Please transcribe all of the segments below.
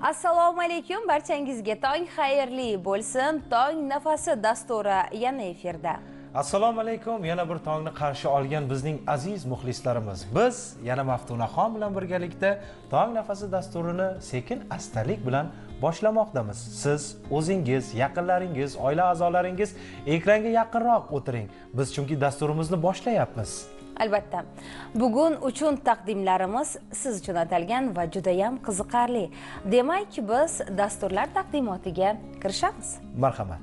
Assalomu alaykum, barchangizga tong xayrli bo'lsin. Tong nafasi dasturi yana efirda. Assalomu alaykum, yana bir tongni qarshi olgan bizning aziz muxlislarimiz. Biz yana Maftunaxon bilan birgalikda tong nafasi dasturini sekin astalik bilan boshlamoqdamiz. Siz o'zingiz, yaqinlaringiz, oila a'zolaringiz ekranga yaqinroq o'tiring. Biz chunki dasturimizni boshlayapmiz. Albatta, bugun uchun taqdimlarimiz siz uchun atalgan va juda ham qiziqarli. Demak, biz dasturlar taqdimotiga kirishamiz. Marhamat.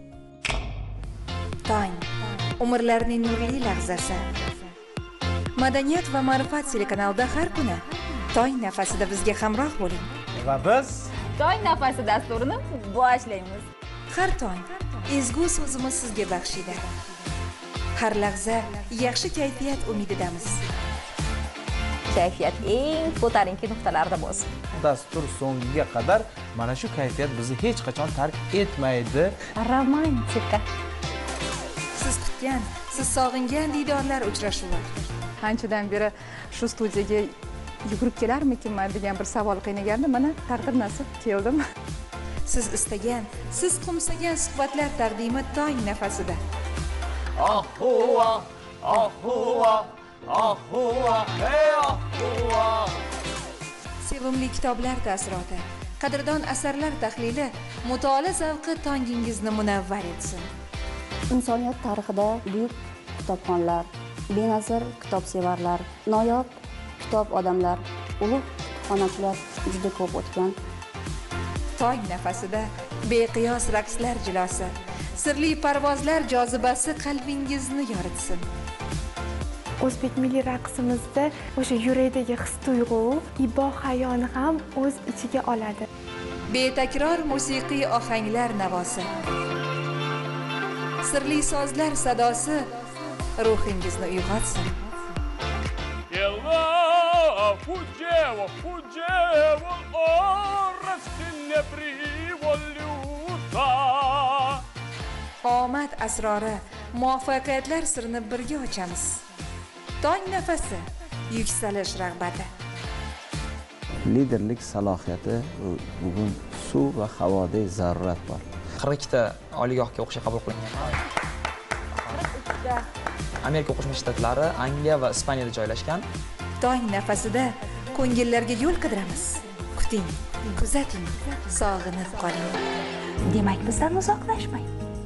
Tong, umrlarning nurli lahzasi. Madaniyat va ma'rifat telekanalida har kuni tong nafasida bizga hamroh bo'ling. Va biz Tong nafasi dasturini boshlaymiz. Har tong ezgu so'zimiz sizga baxshida. Har lahza yaxshi kayfiyat umididamiz. Kayfiyat eng ko'tarinki nuqtalarda bo'lsin. dastur so'ngiga qadar mana shu kayfiyat bizni hech qachon tark etmaydi. Romantika. Siz kutgan, siz sog'ingan diydorlar uchrashuvi. Qanchadan beri shu studiyaga yugurib kelarmikinman degan bir savol qiynagandi. Mana taqdir nasib keldim. Siz istagan, siz qo'msagan suhbatlar taqdimi tong nafasida. Ahuva, ahuva, ahuva, hey ahuva. Sevimli kitoblar ta'siroti, qadrdon asarlar tahlili, mutolaa zavqi tongingizni munavvar etsin. Insoniyat tarixida buyuk kitobxonlar, benazir kitobsevarlar, noyob kitob odamlar, ulug' kutubxonachilar juda ko'p o'tgan. Tong nafasida beqiyos raqslar jilosi, sirli parvozlar jozibasi qalbingizni yoritsin. O'zbek milliy raqsimizda o'sha yurakdagi his-tuyg'u, ibo hayoni ham o'z ichiga oladi. Betakror musiqiy ohanglar navosi, sirli sozlar sadosi ruhingizni uyg'otsin. Fuggevo, fuggevo, ora se ne privoluta. Omad asrori, muvaffaqiyatlar sirini birga ochamiz. Tong nafasi, yuksalish rag'bati. Liderlik salohiyati bugun suv va havoda zarurat bor. 42 ta oliygohga o'qishga qabul qilingan. Amerika Qo'shma Shtatlari, Angliya va Ispaniyada joylashgan. Tong nafasida ko'ngillarga yo'l qidiramiz. Kuting, kuzating, sog'inib qoling. Demak, bizdan uzoqlashmang.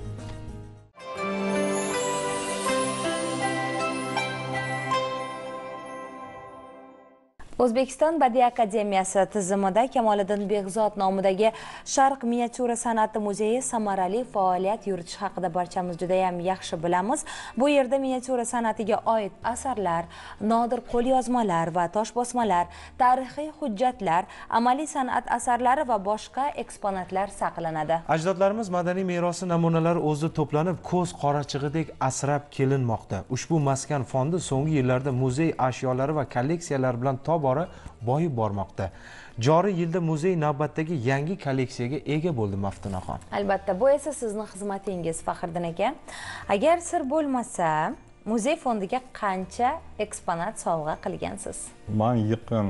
O'zbekiston Badiiy akademiyasi tizimida Kamoliddin Behzod nomidagi Sharq miniatyura san'ati muzeyi samarali faoliyat yuritish haqida barchamiz juda ham yaxshi bilamiz. Bu yerda miniatyura san'atiga oid asarlar, nodir qo'lyozmalar va toshbosmalar, tarixiy hujjatlar, amaliy san'at asarlari va boshqa eksponatlar saqlanadi. Ajdodlarimiz madaniy merosi namunalari o'zida to'planib, ko'z qorachig'idek asrab kelinmoqda. Ushbu maskan fondi so'nggi yillarda muzey ashyolari va kolleksiyalar bilan tobora boyib bormoqda. Joriy yilda muzey navbatdagi yangi kolleksiyaga ega bo'ldi Maftunaxon. Albatta, bu esa sizning xizmatingiz, Faxriddin aka. Agar sir bo'lmasa, muzey fondiga qancha eksponat sovg'a qilgansiz? Men yaqin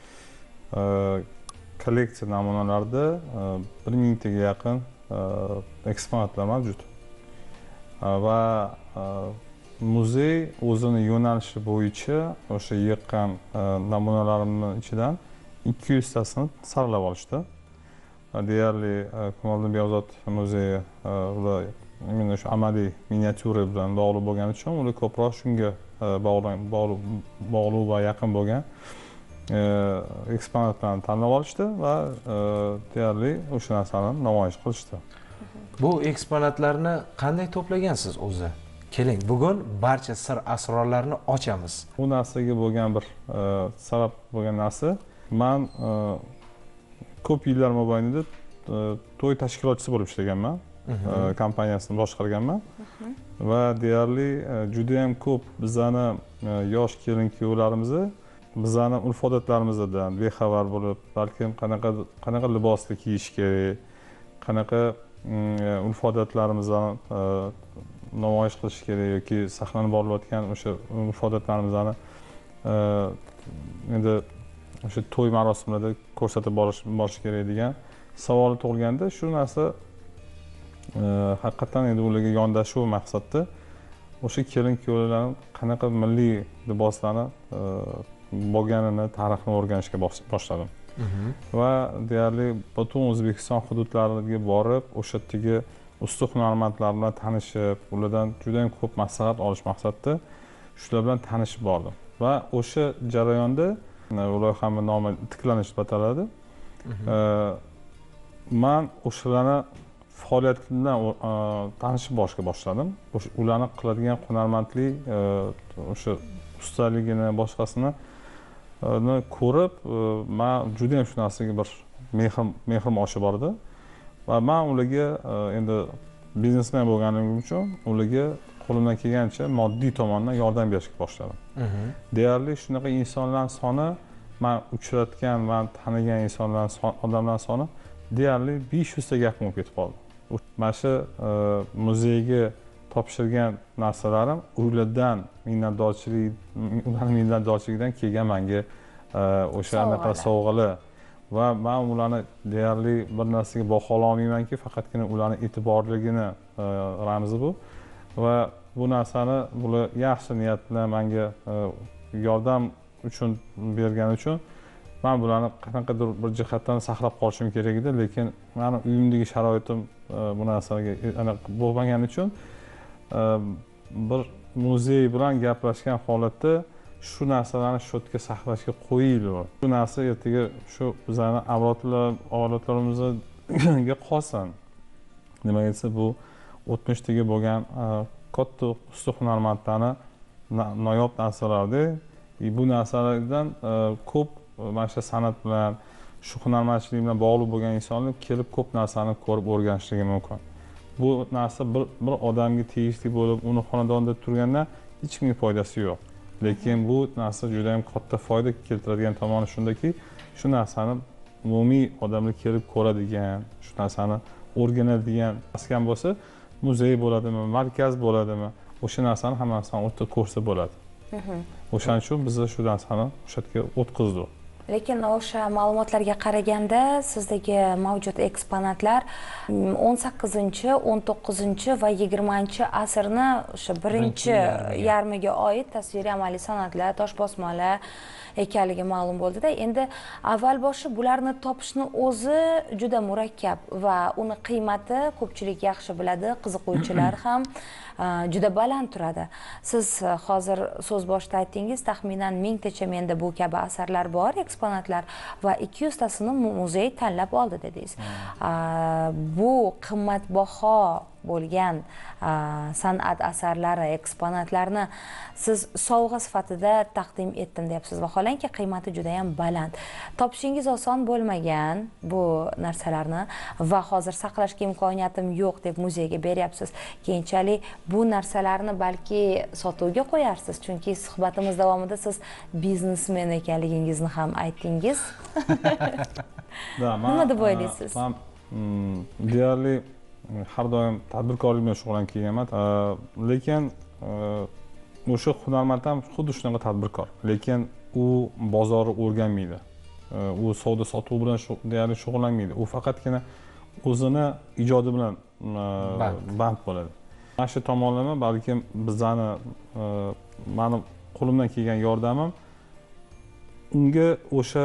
kolleksiya namunalarida 1000 taga yaqin eksponatlar mavjud. Va muzey o'zini yo'nalishi bo'yicha o'sha yiqqan namunalarimning ichidan 200 tasini saralab olishdi. Deyarli Kamoliddin Behzod muzeyi ular men o'sha amaliy miniatyura bilan bog'liq bo'lgani uchun ular ko'proq shunga bog'liq va yaqin bo'lgan eksponatlarni tanlab olishdi va deyarli o'sha narsani namoyish qilishdi. Bu eksponatlarni qanday to'plagansiz o'zi? Keling, bugun barcha sir asrorlarni ochamiz. Bu narsaga bo'lgan bir sabab bo'lgan narsa, men ko'p yillar mobaynida to'y tashkilotchisi bo'lib ishlaganman. Kompaniyasini boshqarganman. Va deyarli juda ham ko'p bizani yosh kelin-kuyovlarimizni bizani urf-odatlarimizdan bexabar bo'lib, balkim qanaqa libosni kiyish kerak, qanaqa urf-odatlarimizni namoyish qilish kerak yoki saqlanib boryotgan o'sha urf-odatlarimizni endi o'sha to'y marosimlarida ko'rsatib borish kerak degan savol tug'ilganda shu narsa haqiqatdan endi ularga yondashuv maqsadda o'sha kelin kuyovlarni qanaqa milliy liboslarni bo'lganini tarixini o'rganishga boshladim va deyarli butun O'zbekiston hududlariga borib o'sha yerdagi usta hunarmandlar bilan tanishib ulardan juda ham ko'p maslahat olish maqsadida shular bilan tanishib bordim va o'sha jarayonda loyihamni nomi tiklanish deb ataladi. Man o'shalarni faoliyati bilan tanishib borishga boshladim. Ularni qiladigan hunarmandlik, o'sha ustaligini, boshqasini ko'rib, men juda ham shu narsaga bir mehrim oshib bordi va men ularga endi biznesmen bo'lganligim uchun ularga qo'limdan kelgancha moddiy tomondan yordam berishga boshladim. Deyarli shunaqa insonlar soni, men uchratgan, men tanigan odamlar soni deyarli 500 taga yaqin bo'lib ketib qoldi. Mana shu muzeyga topshirgan narsalarim ularning minnatdorchiligidan kelgan menga o'sha anaqa sovg'alar va men ularni deyarli bir narsaga bahola olmaymanki, faqatgina ularni e'tiborligini ramzi bu va bu narsani bular yaxshi niyat bilan menga yordam uchun bergani uchun men bularni qanaqadir bir jihatdan saqlab qolishim kerak edi, lekin meni uyimdagi sharoitim bu narsaga bo'lmagani uchun bir muzey bilan gaplashgan holatda shu narsalarni shodga saqlashga qo'yildi. Bu narsa ertaga shu bizlarning avlodlarimizga qolsin. Nima desa bu o'tmishdagi bo'lgan katta usta hunarmandlarni noyob narsalardi. Bu narsalardan ko'p mana shu san'at bilan, shu hunarmandchilik bilan bog'liq bo'lgan insonlar kelib ko'p narsani ko'rib o'rganishligi mumkin. Bu narsa bir odamga tegishli bo'lib, uni xonadonida turganda hech kimga foydasi yo'q. Lekin bu narsa juda ham katta foyda keltiradigan tomoni shundaki, shu narsani umumiy odamlar kelib ko'radigan, shu narsani o'rganadigan maskan bo'lsa, muzey bo'ladimi, markaz bo'ladimi, o'sha narsani hammasini o'tda ko'rsa bo'ladi. O'shaning uchun biz shu narsani o'sha yerga o'tkazdik. Lekin o'sha ma'lumotlarga qaraganda sizdagi mavjud eksponatlar 18, 19 va 20 asrni o'sha birinchi yarmiga oid tasviriy amaliy san'atlar, toshbosmalar ekanligi ma'lum bo'ldi-da. Endi avval boshi bularni topishni o'zi juda murakkab va uni qiymati ko'pchilik yaxshi biladi, qiziquvchilar ham juda baland turadi. Siz hozir so'z boshida aytdingiz, taxminan 1000 tacha menda bu kabi asarlar bor, eksponatlar va 200 tasini muzey tanlab oldi dedingiz. Bu qimmatbaho bo'lgan san'at asarlari, eksponatlarni siz sovg'a sifatida taqdim etdim deyapsiz. Vaholanki qiymati juda ham baland. Topishingiz oson bo'lmagan bu narsalarni va hozir saqlashga imkoniyatim yo'q deb muzeyga beryapsiz. Keyinchalik bu narsalarni balki sotuvga qo'yarsiz, chunki suhbatimiz davomida siz biznesmen ekanligingizni ham aytdingiz. Nima deb o'ylaysiz? Deyarli har doim tadbirkorlik bilan shug'ullanib kelganman, lekin o'sha hunarmand ham xuddi shunaqa tadbirkor, lekin u bozorni o'rganmaydi, u savdo sotuv bilan deyarli shug'ullanmaydi, u faqatgina o'zini ijodi bilan band bo'ladi. Mana shu tomonlama balkim bizlarni meni qo'limdan kelgan yordamim unga o'sha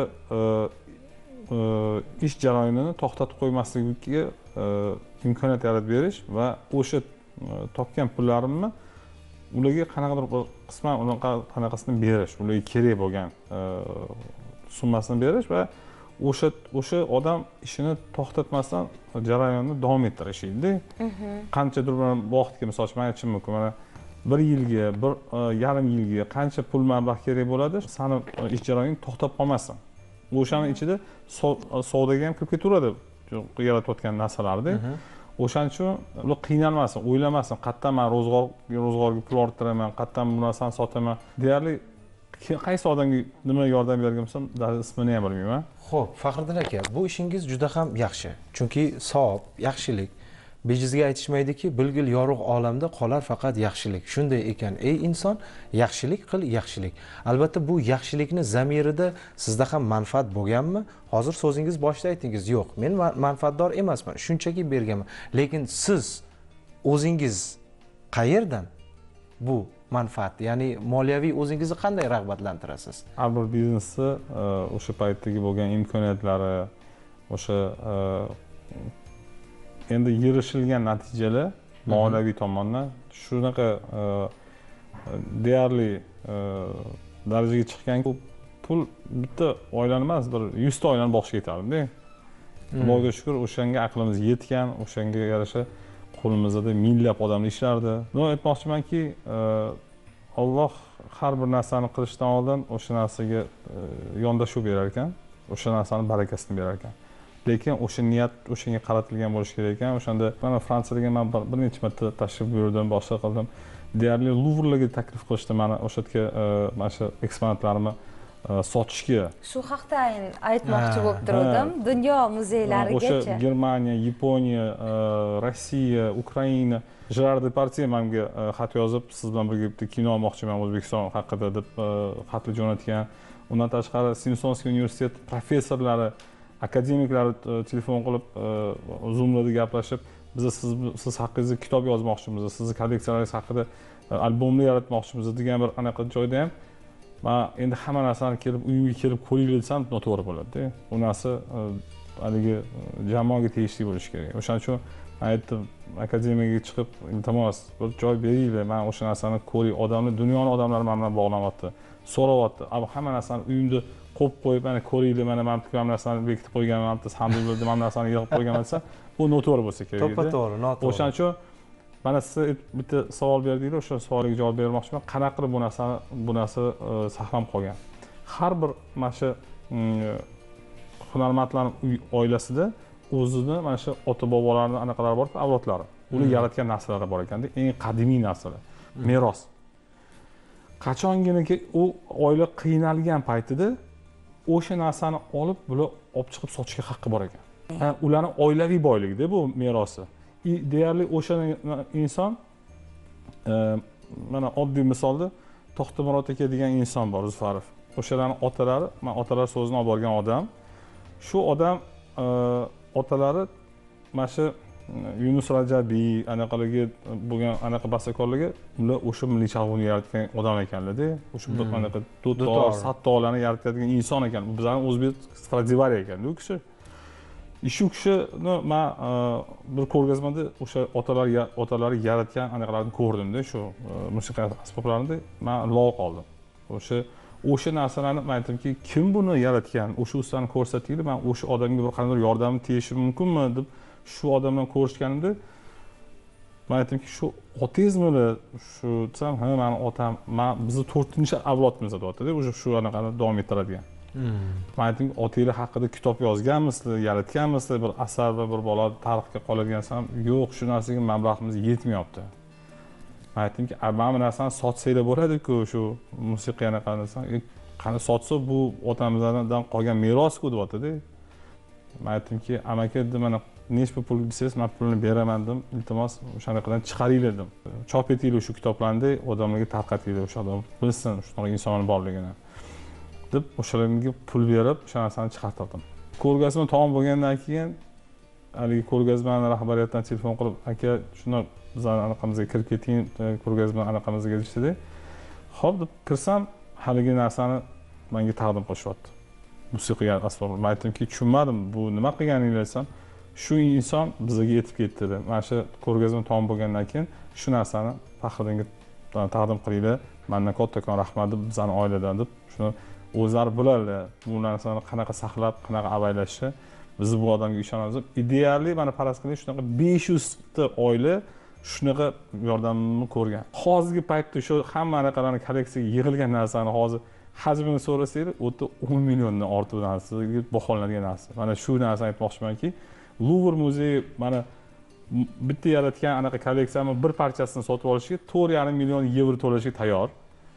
ish jarayonini to'xtatib qo'ymasligiga imkoniyat yaratib berish va o'sha topgan pullarimni ularga qanaqadir bir qisman unaqa qanaqasini berish, ularga kerak bo'lgan summasini berish va o'sha odam ishini to'xtatmasdan jarayonni davom ettirishdi. Qanchadir vaqtga misol uchun men aytishim mumkin, mana 1 yilga, 1,5 yilga qancha pul mablag' kerak bo'ladi, sani ish jarayoningni to'xtab qolmasdan. O'shaning ichida savdoga ham kirib ketaveradi yaratayotgan narsalarni. O'shaning uchun ular qiynalmasin, o'ylamasin, qayerdan men ro'zg'orga pul orttiraman, qayerdan bu narsani sotaman. Deyarli qaysi odamga nima yordam bergan bo'lsam, ismini ham bilmayman. Xo'p, Faxriddin aka, bu ishingiz juda ham yaxshi. Chunki savob, yaxshilik bejizga aytishmaydiki, bilgil yorug' olamda qolar faqat yaxshilik. Shunday ekan, ey inson, yaxshilik qil, yaxshilik. Albatta bu yaxshilikni zamirida sizda ham manfaat bo'lganmi? Hozir so'zingiz boshida aytdingiz, yo'q, men manfaatdor emasman, shunchaki berganman. Lekin siz o'zingiz qayerdan bu manfaat, ya'ni moliyaviy o'zingizni qanday rag'batlantirasiz? Har bir biznesni o'sha paytdagi bo'lgan imkoniyatlari, o'sha endi erishilgan natijalar moliyaviy tomondan shunaqa deyarli darajaga chiqqanki, pul bitta oilani emas, bir 100 ta oilani boshqa yetadi-da. Xudoga shukr, o'shanga aqlimiz yetgan, o'shanga yarasha qo'limizda minglab odamlar ishlardi. Men aytmoqchimanki, Alloh har bir narsani qilishdan oldin o'sha narsaga yondashuv berar ekan, o'sha narsani barakasini berar ekan. Lekin o'sha niyat o'shanga qaratilgan bo'lishi kerak ekan. O'shanda mana Fransiyaga men bir necha marta tashrif buyurdim, boshqa qildim. Deyarli Luvrlarga taklif qilishdi mana o'sha yerga mana shu eksponatlarimni sotishga. Shu haqda aytmoqchi bo'lib turdim. Dunyo muzeylarigacha. O'sha Germaniya, Yaponiya, Rossiya, Ukraina, Gerard Depardieu menga xat yozib, siz bilan birga bitta kino olmoqchiman O'zbekiston haqida deb xatni jo'natgan. Undan tashqari Simsonskiy universitet professorlari, akademiklari telefon qilib, Zoomlarda gaplashib, biz siz haqingizda kitob yozmoqchimiz, sizni kolleksiyalaringiz haqida albomlar yaratmoqchimiz degan bir anaqa joyda ham men endi hamma narsani kelib uyimga kelib ko'ringlar desam noto'g'ri bo'ladi-da. Bu narsa haligi jamoaga tegishli bo'lishi kerak. O'shaning uchun aytdim, akademiyaga chiqib, iltimos, bir joy beringlar, men o'sha narsani ko'ray, odamlar, dunyoning odamlari men bilan bog'lanyapti, so'rayapti. Hamma narsani uyimda qo'yib qo'yib, mana ko'ringlar, mana men bu narsani bekitib qo'yganman, alhamdulillah, men narsani yig'ib qo'yganman desa, bu noto'g'ri bo'lsa kerak. To'ppa-to'g'ri, noto'g'ri. O'shaning uchun mana siz bitta savol berdinglar, o'sha savolga javob bermoqchiman. Qanaqa qilib bu narsa saqlanib qolgan? Har bir mana shu hunarmandlarning oilasida o'zini mana shu ota-bobolarining anaqalari bor, avlodlari. Ular yaratgan narsalari bor ekanda, eng qadimiy narsalar, meros. Qachonginiki u oila qiynalgan paytida o'sha narsani olib, bular olib chiqib sotishga haqqi bor ekan. Ularning oilaviy boyligi-da bu merosi. Deyarli o'sha inson, mana oddiy misolda To'xtamurod aka degan inson bor, Zufarov. O'shalarning otalari, men otalar so'zini olib borgan odam. Shu odam otalari mana shu Yunus Rajabiy anaqaligi bo'lgan anaqa bastakorligi, ular o'sha milliy chalg'uni yaratgan odam ekanlar-da. O'sha anaqa dutor, sattolarni yaratadigan inson ekan. Bu bizning o'zbek Stradivari ekan-da u kishi. Shu kishini men bir ko'rgazmada o'sha otalari yaratgan anaqalarni ko'rdim-da, shu musiqa asboblarini men lol qoldim. O'sha narsalarni men aytdimki, kim buni yaratgan? O'sha ustani ko'rsatinglar, men o'sha odamga bir qanday yordam tegishi mumkinmi deb shu odam bilan ko'rishganimda men aytdimki, shu otizmmi, shu desam, ha, meni otam, bizni 4-avlodimiz deyapti-da, o'sha shu anaqani davom ettiradigan. Men aytdim, otanglar haqida kitob yozganmisizlar, yaratganmisizlar, bir asar va bir bola tarixga qoladigansam, yo'q, shu narsaga mablag'imiz yetmayapti. Men aytdimki, mana bu narsani sotsanglar bo'ladi-ku, shu musiqa anaqasini, qani sotsa bu otamizdan qolgan meros-ku deyapti-da. Men aytdimki, amaki, mana nechta pul desangiz, men pulni beraman dedim. Iltimos, o'shanaqadan chiqaringlar dedim. Chop etinglar shu kitoblarni, odamlarga tarqatinglar, o'sha odam bilsin shunaqa insonning borligini. deb o'shalarga pul berib o'sha narsani chiqartirdim. Ko'rgazma tamom bo'lgandan keyin haligi ko'rgazmani rahbariyatdan telefon qilib, aka shuni bizning anaqamizga kirib keting, ko'rgazma anaqamizga kelishdi. Xo'p deb kirsam, haligi narsani menga taqdim qilishyapti. Musiqiy asboblar. Men aytdimki, tushunmadim, bu nima qilganinglar desam, shu inson bizga yetib ketdi dedi. Mana shu ko'rgazma tamom bo'lgandan keyin shu narsani Faxriddinga taqdim qilinglar. Mendan kattakon rahmat deb bizning oiladan deb shuni o'zlari biladi. Bu narsani qanaqa saqlab, qanaqa avaylashni biz bu odamga ishonamiz. Ideali mana faraz qiling, shunaqa 500 ta oila shunaqa yordamimni ko'rgan. Hozirgi paytda shu hamma anaqalarning kolleksiyaga yig'ilgan narsani hozir hajmini so'rasanglar, o'ta 10 milliondan ortiq narsaga baholanadigan narsa. Mana shu narsani aytmoqchimanki, Luvr muzeyi mana bitta yaratgan anaqa kolleksiyani bir parchasini sotib olishga 4,5 million yevro to'lashga tayyor.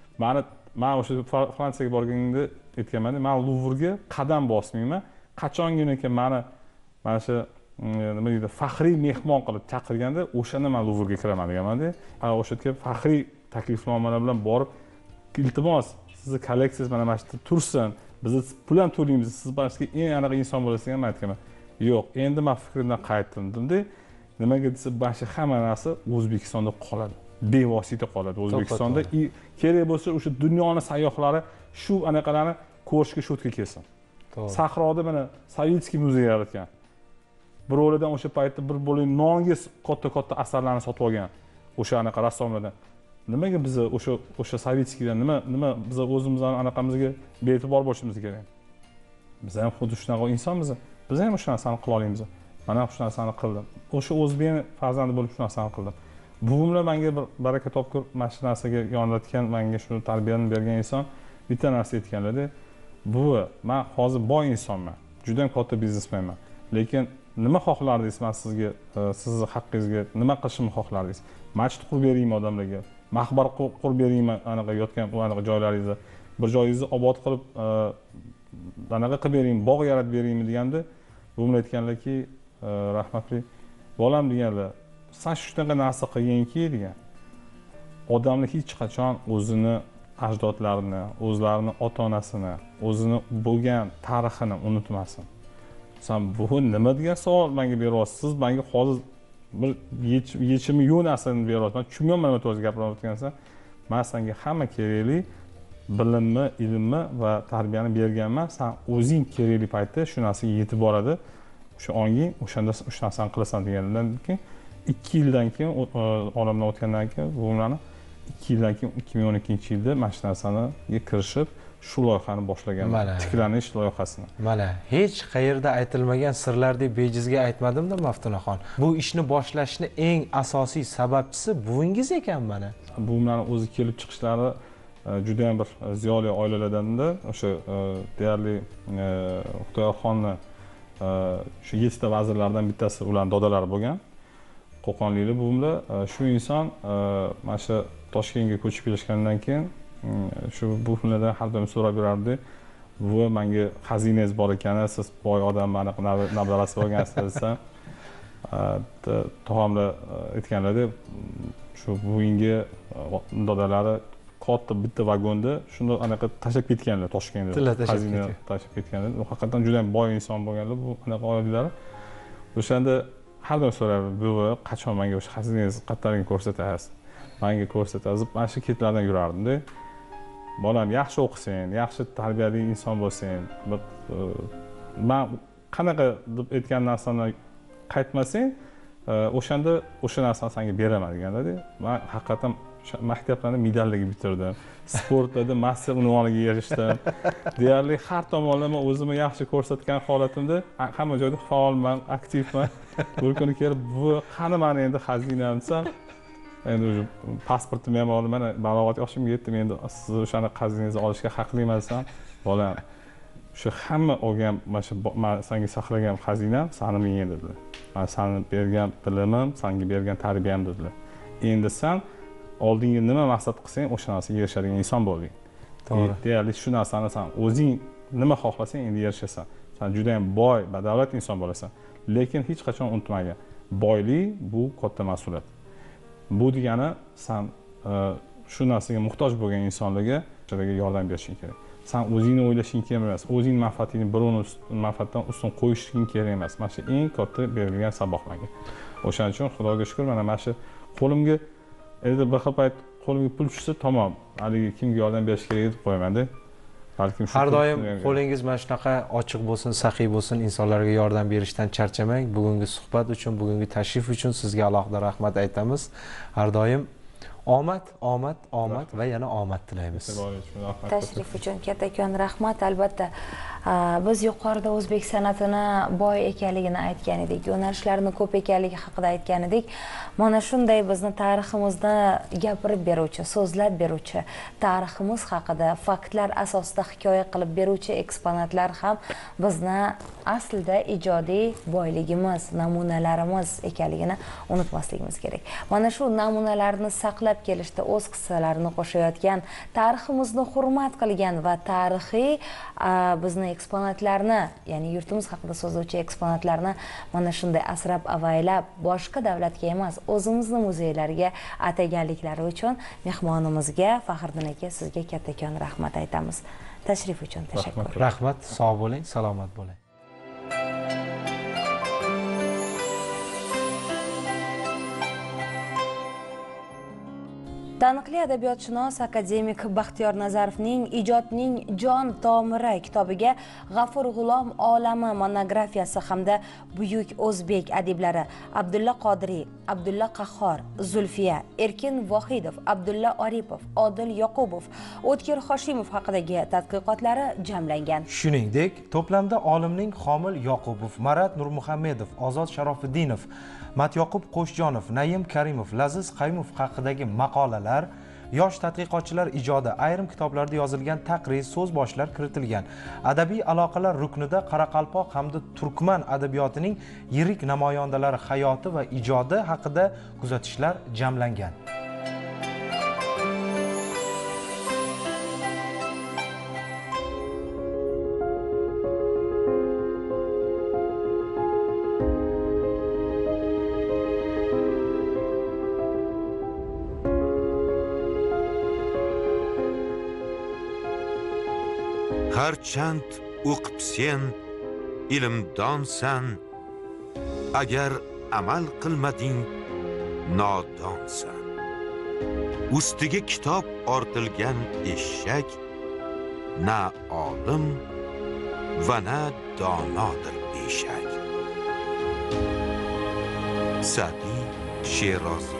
Men o'sha Fransiyaga borganimda aytganman, men Luvrga qadam bosmayman. Qachonginiki mana shu nima deydi, faxriy mehmon qilib chaqirganda o'shanda men Luvrga kiraman deganman-da. O'sha yerga faxriy taklifnomalar bilan borib, iltimos, sizni kolleksiyangiz mana mana shu yerda tursin, biz pul ham to'laymiz, siz boshqa eng aniq inson bo'lasiz degan men aytganman. Yo'q, endi men fikrimdan qaytdim-da. Nimaga desa, boshqa hamma narsa O'zbekistonda qoladi. Bevosita qoladi O'zbekistonda. Kerak bo'lsa o'sha dunyoning sayyohlari shu anaqalarni ko'rishga shu yerga kelsin. Sahroda mana Sovetskiy muzey yaratgan. Birovlardan o'sha paytda bir bo'lim nonga katta asarlarni sotib olgan. O'sha anaqa rassomlardan. Nimaga biz o'sha Sovetskiydan nima biz o'zimizning anaqamizga be'tibor bo'lishimiz kerak? Biz ham xuddi shunaqa insonmiz. Biz ham shu narsani qila olamiz. Mana shu narsani qildim. O'sha o'zbek farzandi bo'lib shu narsani qildim. Buvimlar menga bir baraka topkur mana shu narsaga yondetgan, menga shu tarbiyani bergan inson bitta narsa aytganlar-da. Buvi, men hozir boy insonman. Juda ham katta biznesmenman. Lekin nima xohlardingiz men sizga, sizni haqqingizga nima qilishimni xohlardingiz? Masjid qurib beraymi odamlarga? Maqbar qurib beraymi anaqa yotgan bu anaqa joylaringizni? Bir joyingizni obod qilib anaqa qilib beraymi, bog' yaratib beraymi deganda, buvim aytganlarki, rahmatli bolam deganlar, sen shunaqa narsa qilganki degan. Odamlar hech qachon o'zini ajdodlarini, o'zlarini ota-onasini, o'zini bo'lgan tarixini unutmasin. Sen bu nima degan savol menga beryapsiz? Siz menga hozir bir yechimi yo'q narsani beryapsiz. Men tushunmayman nima to'g'ri gapirayotgansan. Men senga hamma kerakli bilimni, ilmni va tarbiyani berganman. Sen o'zing kerakli paytda shu narsaga yetib boradi. O'sha onging o'shanda shu narsani qilasan degandan keyin 2 yildan keyin olamdan o'tgandan keyin bu bilan 2 yildan keyin 2012-yilda mana shu narsaniga kirishib shu loyihani boshlaganman. Tiklanish loyihasini. Mana hech qayerda aytilmagan sirlardek bejizga aytmadim-da Maftunaxon. Bu ishni boshlashni eng asosiy sababchisi buvingiz ekan mana. Bu bilan o'zi kelib chiqishlari juda ham bir ziyoli oilalardan-da, o'sha deyarli Xudoyorxonni shu 7 ta vazirlardan bittasi ularning dodalari bo'lgan. Qo'qonliklar buvimlar shu inson mana shu Toshkentga ko'chib kelishgandan keyin shu buvimlardan har doim so'rab yurardi. Bu menga xazinangiz bor ekan, siz boy odam, mana nabirasi bo'lgansiz desam, tog'amlar aytganlarda shu buvingga dodalari katta bitta vagonda shuni anaqa tashlab ketganlar Toshkentda. Xazina tashlab ketganlar. U haqiqatan juda ham boy inson bo'lganlar bu anaqa oilalari. O'shanda har doim so'rardi, "Buvi, qachon menga o'sha xazinangizni qattarini ko'rsatasiz?" Menga ko'rsatasiz. Mana shu ketlardan yurardim-da. Bolam yaxshi o'qisin, yaxshi tarbiyali inson bo'lsin. Men qanaqa deb aytgan narsani qaytmasang, o'shanda o'sha narsani senga beraman deganlar-da. Men haqiqatan maktablarni medallarga bitirdim. Sportlarda master unvoniga erishdim. Deyarli har tomonlama o'zimni yaxshi ko'rsatgan holatimda hamma joyda faolman, aktivman. Bir kuni kelib, "Bu qani meni endi xazinam" desam, endi o'sha pasportim ham olib, mana balog'at yoshimga yetdim, endi siz o'shani xazinangizni olishga haqliman desam, "Bolam, shu hamma olgan mana shu men senga saqlagan xazinam seni dedilar. Men seni bergan bilimim, senga bergan tarbiyam dedilar. Endi sen oldinga nima maqsad qilsang, o'sha narsaga erishadigan inson bo'lding. To'g'ri. Deyarli shu narsani sen o'zing nima xohlasang endi erishasan. Sen juda ham boy, badavlat inson bo'lasan. Lekin hech qachon unutmagin, boylik bu katta mas'uliyat. Bu degani sen shu narsaga muhtoj bo'lgan insonlarga yordam berishing kerak. Sen o'zingni o'ylashing kerak emas, o'zing manfaatingni birovning manfaatidan ustun qo'yishing kerak emas. Mana shu eng katta berilgan saboq menga. O'shaning uchun Xudoga shukr, mana shu qo'limga endi bir xil payt qo'limga pul tushsa tamom, haligi kimga yordam berish kerak deb qo'yman-da. Balkim har doim qo'lingiz mana shunaqa ochiq bo'lsin, saxiy bo'lsin, insonlarga yordam berishdan charchamang. Bugungi suhbat uchun, bugungi tashrif uchun sizga alohida rahmat aytamiz. Har doim omad va yana omad tilaymiz. Tashrif uchun kattakon rahmat. Albatta biz yuqorida o'zbek san'atini boy ekanligini aytgan edik, yo'nalishlarini ko'p ekanligi haqida aytgan edik. Mana shunday bizni tariximizni gapirib beruvchi, so'zlab beruvchi, tariximiz haqida faktlar asosida hikoya qilib beruvchi eksponatlar ham bizni aslida ijodiy boyligimiz, namunalarimiz ekanligini unutmasligimiz kerak. Mana shu namunalarni saqlab ishlab kelishda o'z hissalarini qo'shayotgan, tariximizni hurmat qilgan va tarixiy bizni eksponatlarni, ya'ni yurtimiz haqida so'zlovchi eksponatlarni mana shunday asrab-avaylab boshqa davlatga emas, o'zimizni muzeylarga ataganliklari uchun mehmonimizga Faxriddin aka, sizga kattakon rahmat aytamiz. Tashrif uchun tashakkur. Rahmat, sog' bo'ling, salomat bo'ling. Taniqli adabiyotshunos akademik Baxtiyor Nazarovning Ijodning jon tomiri kitobiga G'afur G'ulom olami monografiyasi hamda buyuk o'zbek adiblari Abdulla Qodiriy, Abdulla Qahhor, Zulfiya, Erkin Vohidov, Abdulla Oripov, Odil Yoqubov, O'tkir Hoshimov haqidagi tadqiqotlari jamlangan. Shuningdek, to'plamda olimning Xomil Yoqubov, Marat Nurmuhammedov, Ozod Sharofiddinov, Matyoqub Qo'shjonov, Naim Karimov, Laziz Qaymov haqidagi maqolalar, yosh tadqiqotchilar ijodi, ayrim kitoblarda yozilgan taqrir, so'zboshlar kiritilgan. Adabiy aloqalar ruknida Qoraqalpoq hamda Turkman adabiyotining yirik namoyandalari hayoti va ijodi haqida kuzatishlar jamlangan. Harchand o'qib sen ilmdonsan, agar amal qilmading nodonsan. Ustiga kitob ortilgan eshak na olim va na donodir beshak. Sa'diy Sherozi.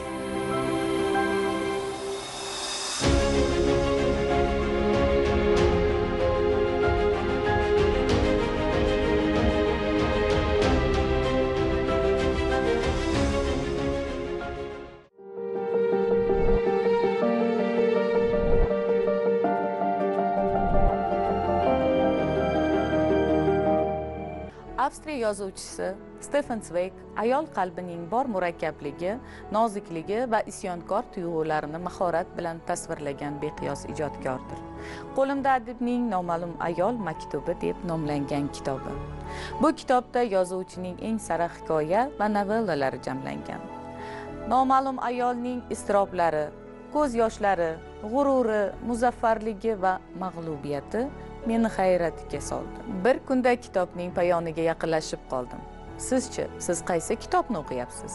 Avstriya yozuvchisi Stefan Zweig ayol qalbining bor murakkabligi, nozikligi va isyonkor tuyg'ularini mahorat bilan tasvirlagan beqiyos ijodkordir. Qo'limda adibning noma'lum ayol maktubi deb nomlangan kitobi. Bu kitobda yozuvchining eng sara hikoya va novellalari jamlangan. Noma'lum ayolning iztiroblari, ko'z yoshlari, g'ururi, muzaffarligi va mag'lubiyati meni hayratga soldi. Bir kunda kitobning poyoniga yaqinlashib qoldim. Sizchi, siz qaysi kitobni o'qiyapsiz?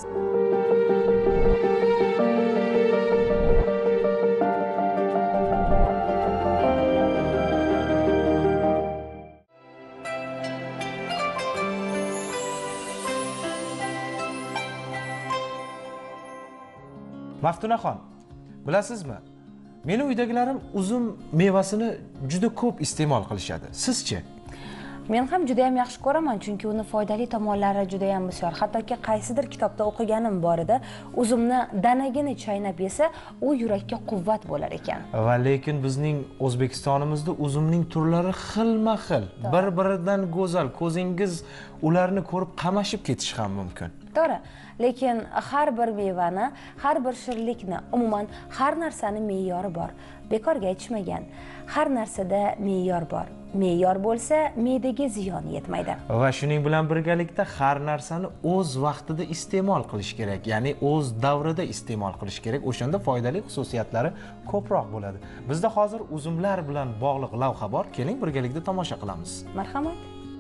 Maftunaxon, bilasizmi? Meni uydagilarim uzum mevasini juda ko'p iste'mol qilishadi. Sizchi? Men ham juda ham yaxshi ko'raman, chunki uni foydali tomonlari juda ham bisyor. Hattoki qaysidir kitobda o'qiganim bor edi, uzumni danagini chaynab yesa, u yurakka quvvat bo'lar ekan. Va lekin bizning O'zbekistonimizda uzumning turlari xilma-xil, bir-biridan go'zal, ko'zingiz ularni ko'rib qamashib ketishi ham mumkin. To'g'ri, lekin har bir mevani, har bir shirinlikni, umuman har narsani me'yori bor. Bekorga aytishmagan. Har narsada me'yor bor. Me'yor bo'lsa, me'daga ziyon yetmaydi. Va shuning bilan birgalikda har narsani o'z vaqtida iste'mol qilish kerak, ya'ni o'z davrida iste'mol qilish kerak. O'shanda foydali xususiyatlari ko'proq bo'ladi. Bizda hozir uzumlar bilan bog'liq lavha bor. Keling birgalikda tomosha qilamiz. Marhamat.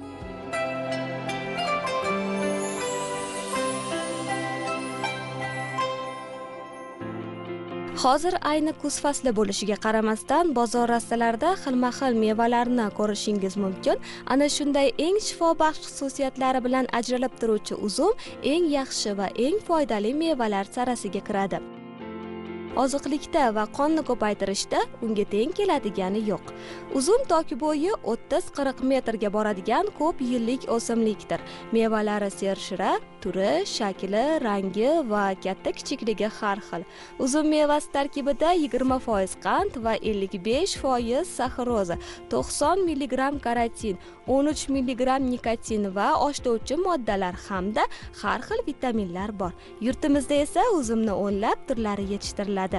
Hozir ayni kuz fasli bo'lishiga qaramasdan, bozor rastalarida xilma-xil mevalarni ko'rishingiz mumkin. Ana shunday eng shifobaxsh xususiyatlari bilan ajralib turuvchi uzum eng yaxshi va eng foydali mevalar sarasiga kiradi. Oziqlikda va qonni ko'paytirishda unga teng keladigani yo'q. Uzum toki bo'yi 30-40 metrga boradigan ko'p yillik o'simlikdir. Mevalari sershira, turi, shakli, rangi va katta-kichikligi har xil. Uzum mevasi tarkibida 20% qand va 55% saxaroza, 90 mg karotin, 13 mg nikotin va oshlovchi moddalar hamda har xil vitaminlar bor. Yurtimizda esa uzumni o'nlab turlari yetishtiriladi. beriladi.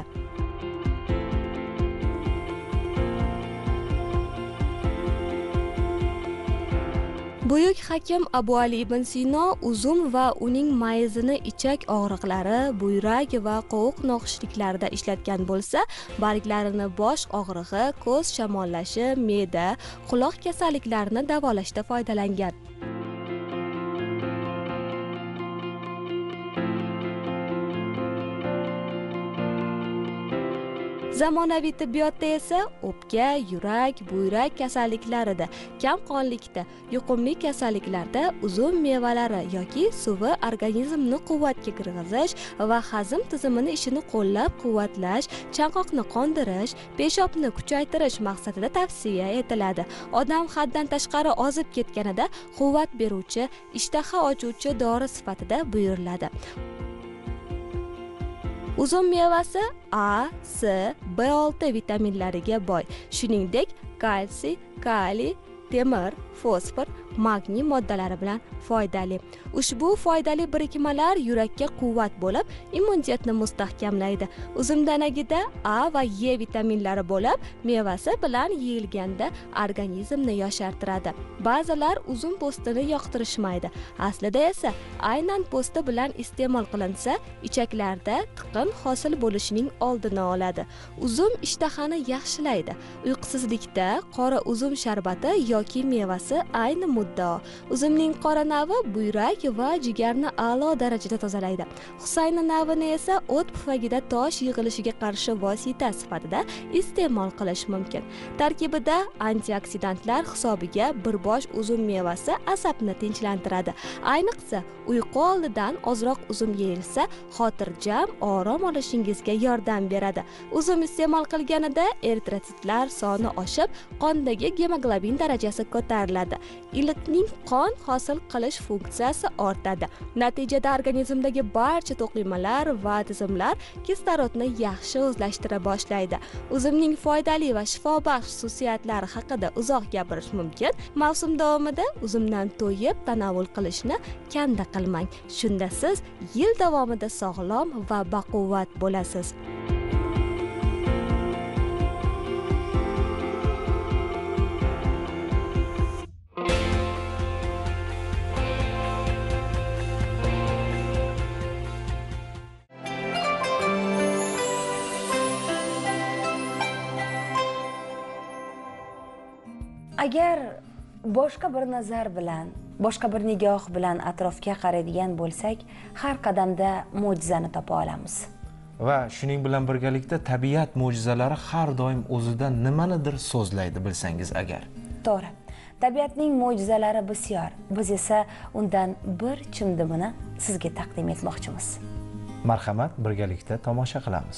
Buyuk hakim Abu Ali ibn Sino uzum va uning mayizini ichak og'riqlari, buyrak va qovuq noxushliklarida ishlatgan bo'lsa, barglarini bosh og'rig'i, ko'z shamollashi, me'da, quloq kasalliklarini davolashda foydalangan. Zamonaviy tibbiyotda esa o'pka, yurak, buyrak kasalliklarida, kamqonlikda, yuqumli kasalliklarda uzum mevalari yoki suvi organizmni quvvatga kirg'izish va hazm tizimini ishini qo'llab-quvvatlash, chanqoqni qondirish, peshobni kuchaytirish maqsadida tavsiya etiladi. Odam haddan tashqari ozib ketganida quvvat beruvchi, ishtaha ochuvchi dori sifatida buyuriladi. Uzum mevasi A, C, B6 vitaminlariga boy, shuningdek kalsiy, kaliy, temir, fosfor, magniy moddalari bilan foydali. Ushbu foydali birikmalar yurakka quvvat bo'lib, immunitetni mustahkamlaydi. Uzum danagida A va E vitaminlari bo'lib, mevasi bilan yeyilganda organizmni yoshartiradi. Ba'zilar uzum po'stini yoqtirishmaydi. Aslida esa aynan po'sti bilan iste'mol qilinsa, ichaklarda tiqin hosil bo'lishining oldini oladi. Uzum ishtahani yaxshilaydi. Uyqusizlikda qora uzum sharbati yoki mevasi ayni muddao. Uzumning qora navi buyrak va jigarni a'lo darajada tozalaydi. Husayni navini esa o't pufagida tosh yig'ilishiga qarshi vosita sifatida iste'mol qilish mumkin. Tarkibida antioksidantlar hisobiga bir bosh uzum mevasi asabni tinchlantiradi. Ayniqsa, uyqu oldidan ozroq uzum yeyilsa, xotirjam, orom olishingizga yordam beradi. Uzum iste'mol qilganida eritrositlar soni oshib, qondagi gemoglobin darajasi ko'tariladi. Iliqning qon hosil qilish funksiyasi ortadi. Natijada organizmdagi barcha to'qimalar va tizimlar kislorodni yaxshi o'zlashtira boshlaydi. Uzumning foydali va shifobaxsh xususiyatlari haqida uzoq gapirish mumkin. Mavsum davomida uzumdan to'yib tanovul qilishni kanda qilmang. Shunda siz yil davomida sog'lom va baquvvat bo'lasiz. Agar boshqa bir nazar bilan, boshqa bir nigoh bilan atrofga qaraydigan bo'lsak, har qadamda mo'jizani topa olamiz. Va shuning bilan birgalikda tabiat mo'jizalari har doim o'zida nimanidir so'zlaydi, bilsangiz agar. To'g'ri. Tabiatning mo'jizalari bisyor. Biz esa undan bir chimdimini sizga taqdim etmoqchimiz. Marhamat, birgalikda tomosha qilamiz.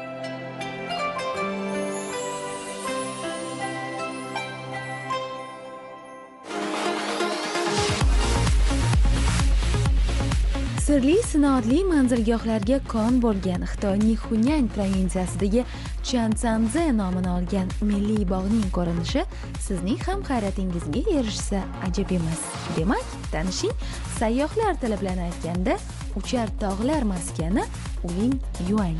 Sirli sinoatli manzilgohlarga kon bo'lgan Xitoyning Xunyang provinsiyasidagi Chanshanze nomini olgan milliy bog'ning ko'rinishi sizning ham hayratingizga erishsa ajab emas. Demak, tanishing, sayyohlar tili bilan aytganda uchar tog'lar maskani Uling Yuang.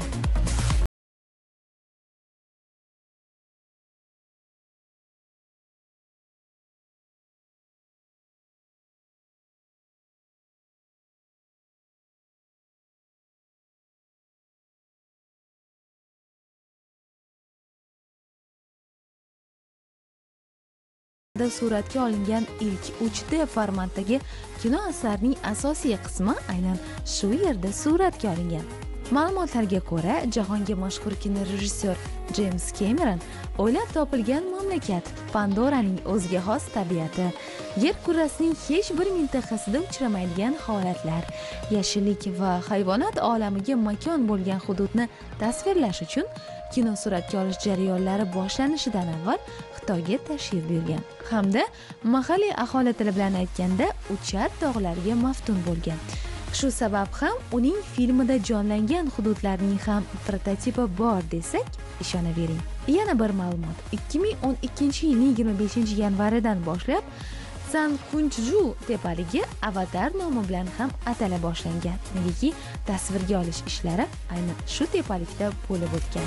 Suratga olingan ilk 3D formatdagi kino asarining asosiy qismi aynan shu yerda suratga olingan. Ma'lumotlarga ko'ra, jahonga mashhur kinorejissyor James Cameron o'ylab topilgan mamlakat Pandoraning o'ziga xos tabiati, yer kurrasining hech bir mintaqasida uchramaydigan holatlar, yashillik va hayvonot olamiga makon bo'lgan hududni tasvirlash uchun kino suratga olish jarayonlari boshlanishidan avval Xitoyga tashrif buyurgan hamda mahalliy aholi tili bilan aytganda uchar tog'larga maftun bo'lgan. Shu sabab ham uning filmida jonlangan hududlarning ham prototipi bor desak, ishonavering. Yana bir ma'lumot. 2012 yilning 25 yanvaridan boshlab San Kunju tepaligi Avatar nomi bilan ham atala boshlangan. Negaki tasvirga olish ishlari aynan shu tepalikda bo'lib o'tgan.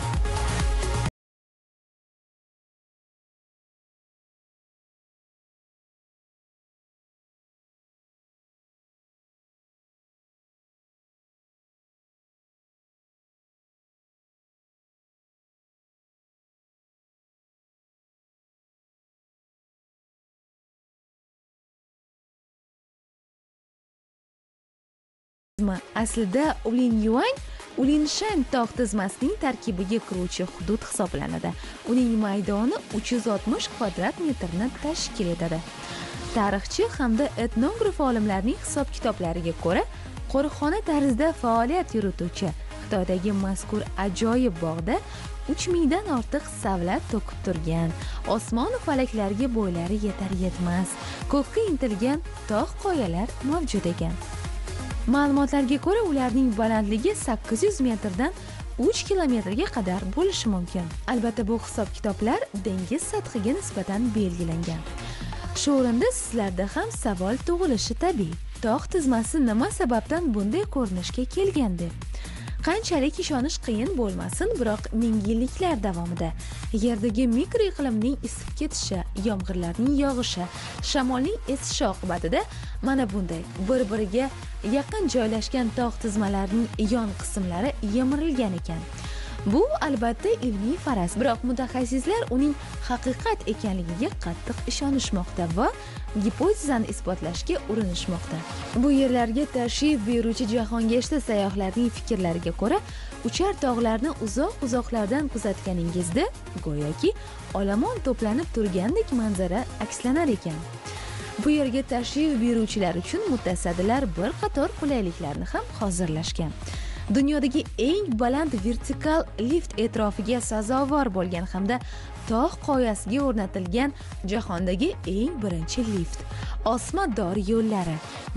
Aslida Ulin Yuan Ulinshan tog' tizmasining tarkibiga kiruvchi hudud hisoblanadi. Uning maydoni 360 kvadrat metrni tashkil etadi. Tarixchi hamda etnograf olimlarning hisob-kitoblariga ko'ra, qo'riqxona tarzida faoliyat yurituvchi Xitoydagi mazkur ajoyib bog'da 3000 dan ortiq savlat to'kib turgan, osmon falaklarga bo'ylari yetar-yetmas, ko'kka intilgan tog' qoyalar mavjud ekan. Ma'lumotlarga ko'ra, ularning balandligi 800 metrdan 3 kilometrga qadar bo'lishi mumkin. Albatta, bu hisob-kitoblar dengiz sathiga nisbatan belgilangan. Shu o'rinda sizlarda ham savol tug'ilishi tabiiy. Tog' tizmasi nima sababdan bunday ko'rinishga kelgan deb. Qanchalik ishonish qiyin bo'lmasin, biroq ming yilliklar davomida yerdagi mikroiqlimning isib ketishi, yomg'irlarning yog'ishi, shamolning esishi oqibatida mana bunday bir-biriga yaqin joylashgan tog' tizmalarining yon qismlari yemirilgan ekan. Bu albatta ilmiy faraz, biroq mutaxassislar uning haqiqat ekanligiga qattiq ishonishmoqda va gipotezani isbotlashga urinishmoqda. Bu yerlarga tashrif buyuruvchi jahongashta sayyohlarning fikrlariga ko'ra, uchar tog'larni uzoq-uzoqlardan kuzatganingizda go'yoki olomon to'planib turgandek manzara akslanar ekan. Bu yerga tashrif buyuruvchilar uchun mutasaddilar bir qator qulayliklarni ham hozirlashgan. Dunyodagi eng baland vertikal lift e'tirofiga sazovor bo'lgan hamda tog' qoyasiga o'rnatilgan jahondagi eng birinchi lift, osmodor yo'llari,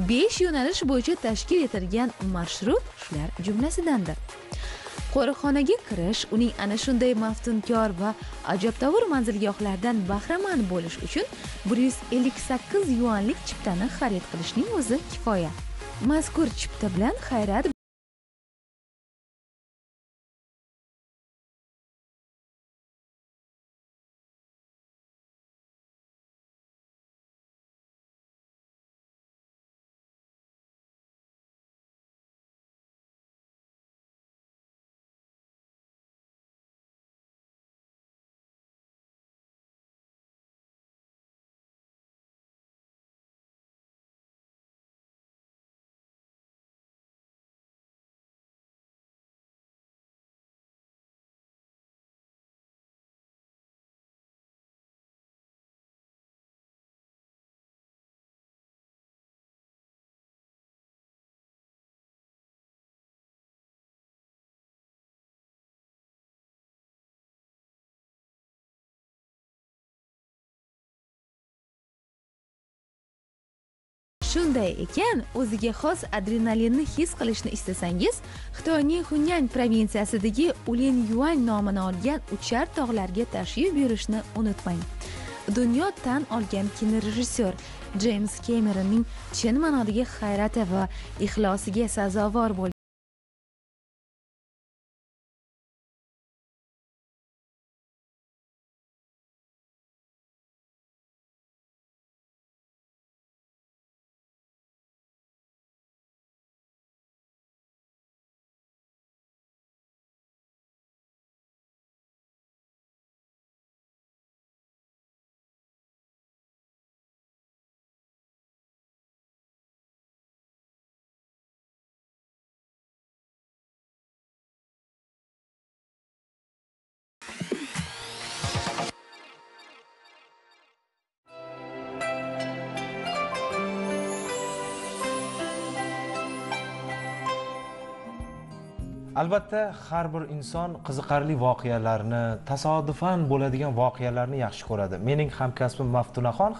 5 yo'nalish bo'yicha tashkil etilgan marshrut shular jumlasidandir. Qo'riqxonaga kirish, uning ana shunday maftunkor va ajabtovur manzilgohlardan bahramand bo'lish uchun 158 yuanlik chiptani xarid qilishning o'zi kifoya. Mazkur chipta bilan hayrat shunday ekan, o'ziga xos adrenalinni his qilishni istasangiz, Xitoyning Xunyang provinsiyasidagi Ulin Yuan nomini olgan uchar tog'larga tashrif buyurishni unutmang. Dunyo tan olgan kinorejissyor James Cameronning chin ma'nodagi hayrati va ixlosiga sazovor bo'lgan Albatta, har bir inson qiziqarli voqealarni, tasodifan bo'ladigan voqealarni yaxshi ko'radi. Mening hamkasbim Maftunaxon ham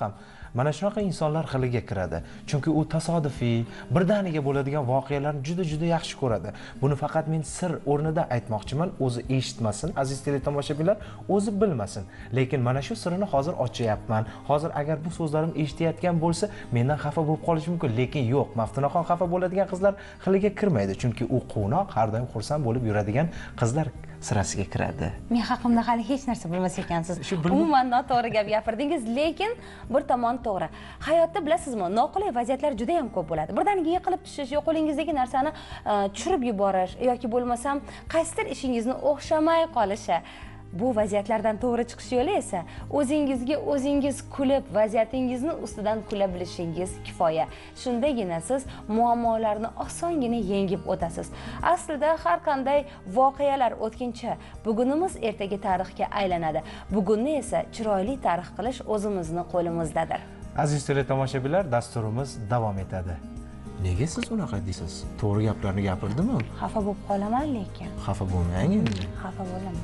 mana shunaqa insonlar xiliga kiradi. Chunki u tasodifiy, birdaniga bo'ladigan voqealarni juda yaxshi ko'radi. Buni faqat men sir o'rnida aytmoqchiman, o'zi eshitmasin, aziz teletomoshabinlar, o'zi bilmasin. Lekin mana shu sirni hozir ochyapman. Hozir agar bu so'zlarim eshitayotgan bo'lsa, mendan xafa bo'lib qolishi mumkin, lekin yo'q. Maftunaxon xafa bo'ladigan qizlar xiliga kirmaydi, chunki u quvnoq, har doim xursand bo'lib yuradigan qizlar sirasiga kiradi. Men haqimda hali hech narsa bilmas ekansiz. Umuman noto'g'ri gap gapirdingiz, lekin bir tomon to'g'ri. Hayotda bilasizmi, noqulay vaziyatlar juda ham ko'p bo'ladi. Birdaniga yiqilib tushish, yo qo'lingizdagi narsani tushirib yuborish yoki bo'lmasam qaysidir ishingizni o'xshamay qolishi. Bu vaziyatlardan to'g'ri chiqish yo'li esa o'zingizga o'zingiz kulib, vaziyatingizni ustidan kula bilishingiz kifoya. Shundagina siz muammolarni osongina yengib o'tasiz. Aslida har qanday voqealar o'tkinchi, bugunimiz ertaga tarixga aylanadi. Bugunni esa chiroyli tarix qilish o'zimizni qo'limizdadir. Aziz teletomoshabinlar, dasturimiz davom etadi. Nega siz unaqa deysiz? To'g'ri gaplarni gapirdimi? Xafa bo'lib qolaman lekin. Xafa bo'lmang endi. Xafa bo'laman.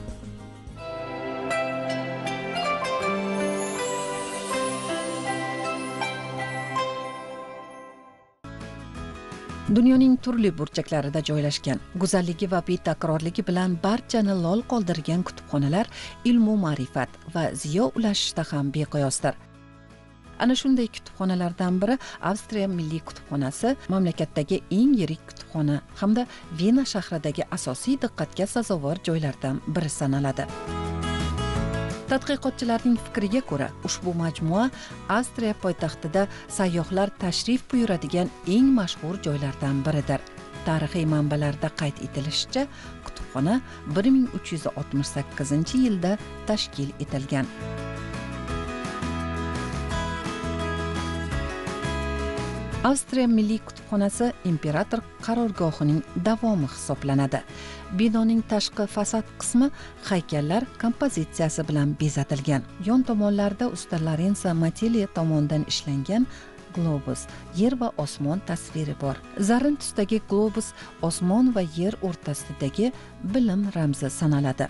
Dunyoning turli burchaklarida joylashgan, go'zalligi va betakrorligi bilan barchani lol qoldirgan kutubxonalar ilmu ma'rifat va ziyo ulashishda ham beqiyosdir. Ana shunday kutubxonalardan biri Avstriya Milliy kutubxonasi, mamlakatdagi eng yirik kutubxona hamda Vena shahridagi asosiy diqqatga sazovor joylardan biri sanaladi. Tadqiqotchilarning fikriga ko'ra, ushbu majmua Avstriya poytaxtida sayyohlar tashrif buyuradigan eng mashhur joylardan biridir. Tarixiy manbalarda qayd etilishicha, kutubxona 1368-yilda tashkil etilgan. Avstriya Milliy kutubxonasi imperator qarorgohining davomi hisoblanadi. Binoning tashqi fasad qismi haykallar kompozitsiyasi bilan bezatilgan. Yon tomonlarda usta Lorenzo Matelli tomonidan ishlangan globus, yer va osmon tasviri bor. Zarrin tusdagi globus osmon va yer o'rtasidagi bilim ramzi sanaladi.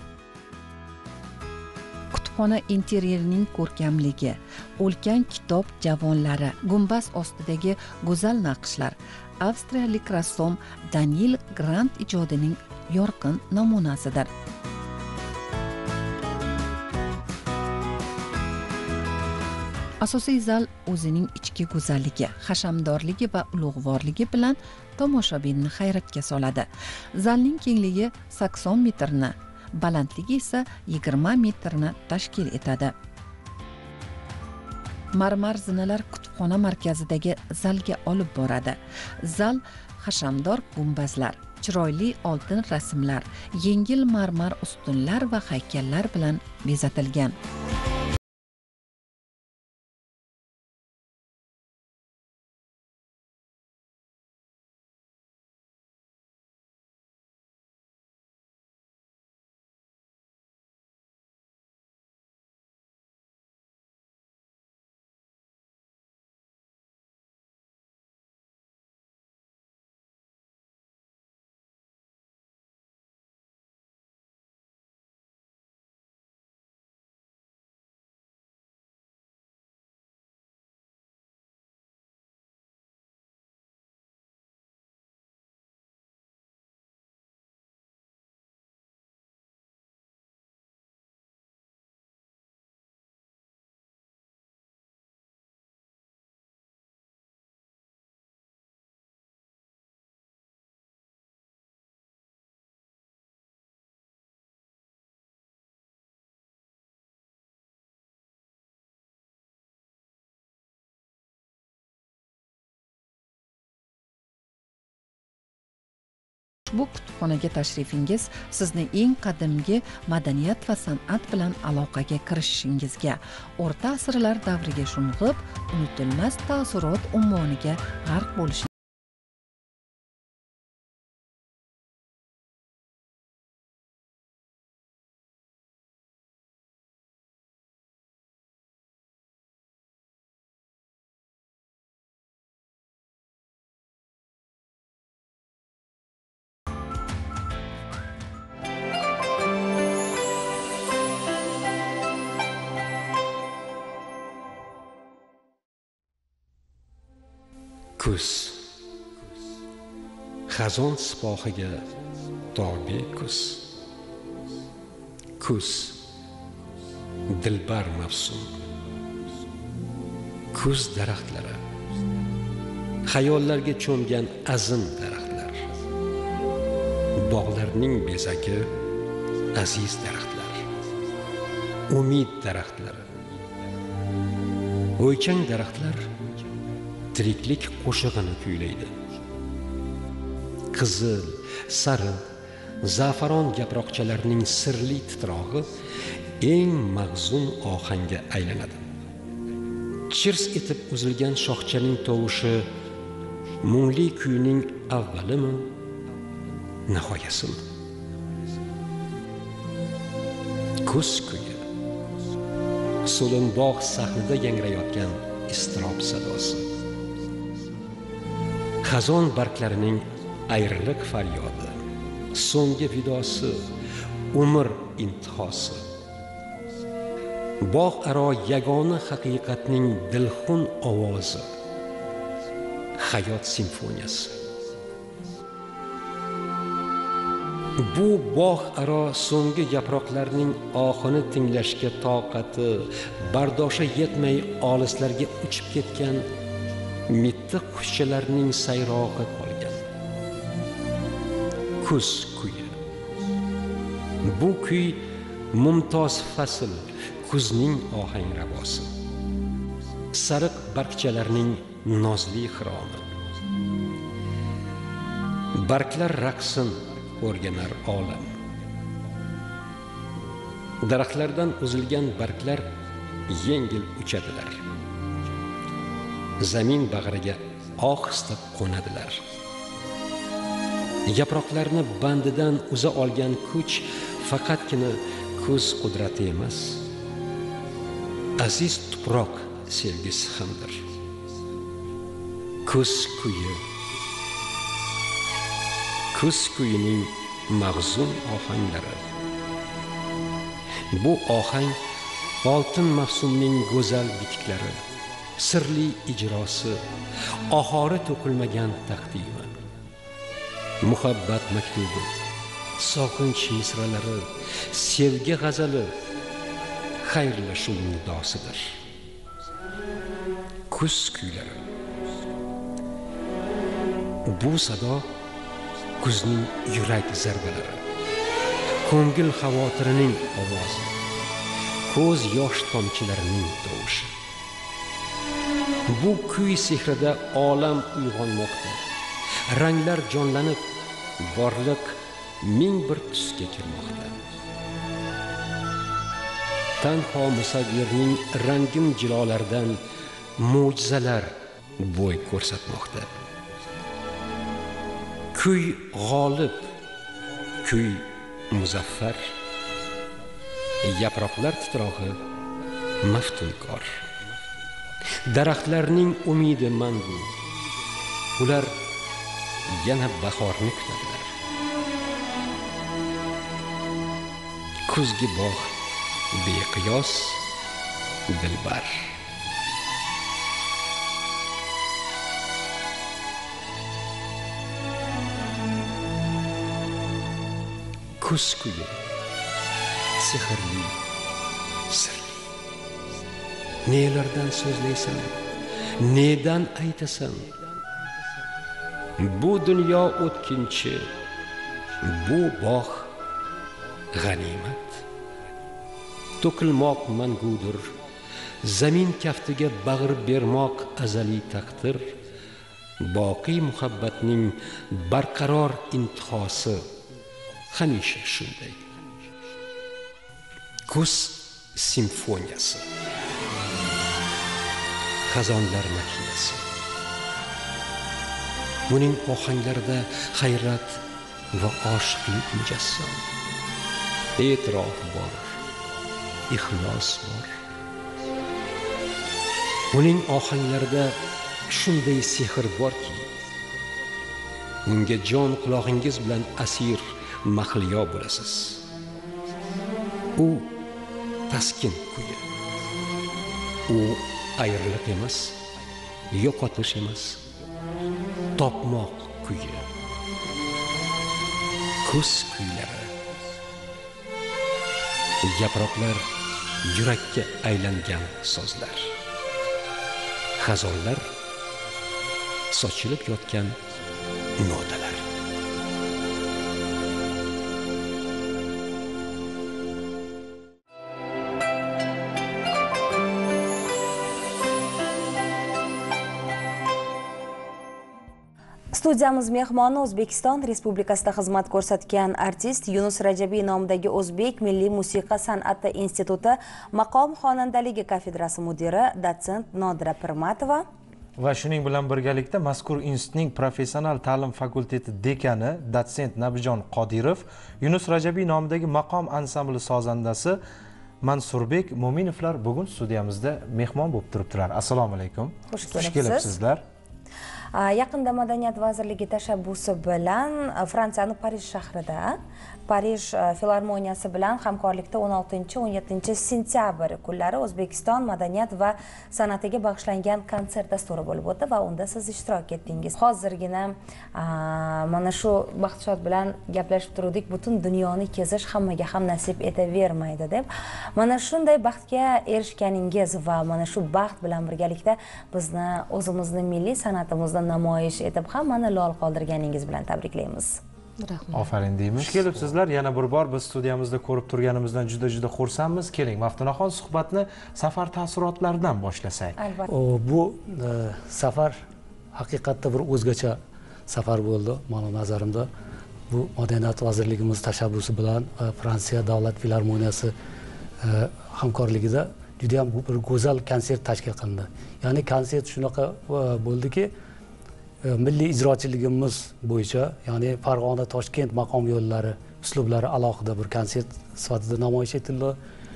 Kutubxona interyerining ko'rkamligi, ulkan kitob javonlari, gumbaz ostidagi go'zal naqshlar avstriyalik rassom Daniel Grant ijodining yorqin namunasidir. Asosiy zal o'zining ichki go'zalligi, hashamdorligi va ulug'vorligi bilan tomoshabinni hayratga soladi. Zalning kengligi 80 metrni, balandligi esa 20 metrni tashkil etadi. Marmar zinalar kutubxona markazidagi zalga olib boradi. Zal hashamdor gumbazlar, chiroyli oltin rasmlar, yengil marmar ustunlar va haykallar bilan bezatilgan. Bu kutubxonaga tashrifingiz sizni eng qadimgi madaniyat va san'at bilan aloqaga kirishishingizga, o'rta asrlar davriga sho'ng'ib, unutilmas taassurot ummoniga g'arq bo'lish kuz xazon sipohiga tobe kuz dilbar mavsum kuz daraxtlari xayollarga cho'mgan azim daraxtlar bog'larning bezagi aziz daraxtlar umid daraxtlari o'ychang daraxtlar tiriklik qo'shig'ini kuylaydi qizil sariq zafaron yaproqchalarning sirli titrog'i eng mag'zun ohangga aylanadi chirs etib uzilgan shoxchaning tovushi mungli kuyning avvalimi nihoyasimi kuz kuyi so'lin bog' sahnida yangrayotgan iztirob sadosi xazon barglarining ayriliq faryodi so'nggi vidosi umr intihosi bog' aro yagona haqiqatning dilxun ovozi hayot simfoniyasi bu bog' aro so'nggi yaproqlarning ohini tinglashga toqati bardoshi yetmay olislarga uchib ketgan mitti qushchalarning sayrog'i qolgan kuz kuyi bu kuy mumtoz fasl kuzning ohangrabosi sariq bargchalarning nozli xiromi barglar raqsin o'rganar olam daraxtlardan uzilgan barglar yengil uchadilar zamin bag'riga ohista qo'nadilar yaproqlarni bandidan uza olgan kuch faqatgina kuz qudrati emas aziz tuproq sevgisi hamdir kuz kuyining mag'zun ohanglari bu ohang oltin mavsumning go'zal bitiklari sirli ijrosi ohori to'qilmagan taqdimi muhabbat maktubi soqinch misralari sevgi g'azali xayrlashuv nidosidir kuz kuylari bu sado kuzning yurak zarbalari ko'ngil xavotirining ovozi ko'z yosh tomchilarining tovushi bu kuy sehrida olam uyg'onmoqda ranglar jonlanib borliq ming bir tusga kirmoqda tanho musavvirning rangin jilolaridan mo'jizalar bo'y ko'rsatmoqda kuy g'olib kuy muzaffar yaproqlar titrog'i maftunkor daraxtlarning umidi mangu ular yana bahorni kutadilar kuzgi bog' beqiyos dilbar kuz kuyi sehrli sirli nelardan so'zlaysan nedan aytasan bu dunyo o'tkinchi bu bog' g'animat to'kilmoq mangudir zamin kaftiga bag'ir bermoq azaliy taqdir boqiy muhabbatning barqaror intihosi hamisha shunday kuz simfoniyasi xazonlar makinasi buning ohanglarida hayrat va oshiqlik mujassam e'tirof bor ixlos bor uning ohanglarida shunday sehr borki unga jon qulog'ingiz bilan asir mahliyo bo'lasiz u taskin kuyi u ayriliq emas yo'qotish emas topmoq kuyi, kuz kuylari, yaproqlar yurakka aylangan so'zlar, xazonlar sochilib yotgan notalar. Studiyamiz mehmoni O'zbekiston Respublikasida xizmat ko'rsatgan artist Yunus Rajabiy nomidagi O'zbek Milliy musiqa san'ati instituti maqom xonandaligi kafedrasi mudiri dotsent Nodira Pirmatova va shuning bilan birgalikda mazkur institutning professional ta'lim fakulteti dekani dotsent Nabijon Qodirov, Yunus Rajabiy nomidagi maqom ansambli sozandasi Mansurbek Mo'minovlar bugun studiyamizda mehmon bo'lib turibdilar. Assalomu alaykum. Xush kelibsizlar. Yaqinda Madaniyat vazirligi tashabbusi bilan Fransiyaning Parij shahrida Parij filarmoniyasi bilan hamkorlikda 16-17 sentyabr kunlari O'zbekiston madaniyat va san'atiga bag'ishlangan konsert dasturi bo'lib o'tdi va unda siz ishtirok etdingiz. Hozirgina mana shu Baxtshod bilan gaplashib turdik, butun dunyoni kezish hammaga ham nasib etavermaydi deb. Mana shunday baxtga erishganingiz va mana shu baxt bilan birgalikda bizni o'zimizni milliy san'atimizni namoyish etib hammani lol qoldirganingiz bilan tabriklaymiz. Rahmat. Afarin deymiz. Xush kelibsizlar. Yana bir bor biz studiyamizda ko'rib turganimizdan juda xursandmiz. Keling, Maftunaxon suhbatni safar taassurotlaridan boshlasak. Albatta. Bu safar haqiqatda bir o'zgacha safar bo'ldi mening nazarimda. Bu Madaniyat vazirligimiz tashabbusi bilan Fransiya davlat filarmoniyasi hamkorligida juda ham bir go'zal konsert tashkil qilindi. Ya'ni konsert shunaqa bo'ldiki, milliy ijrochiligimiz bo'yicha, ya'ni Farg'ona, Toshkent maqom yo'llari uslublari alohida bir konsert sifatida namoyish etildi.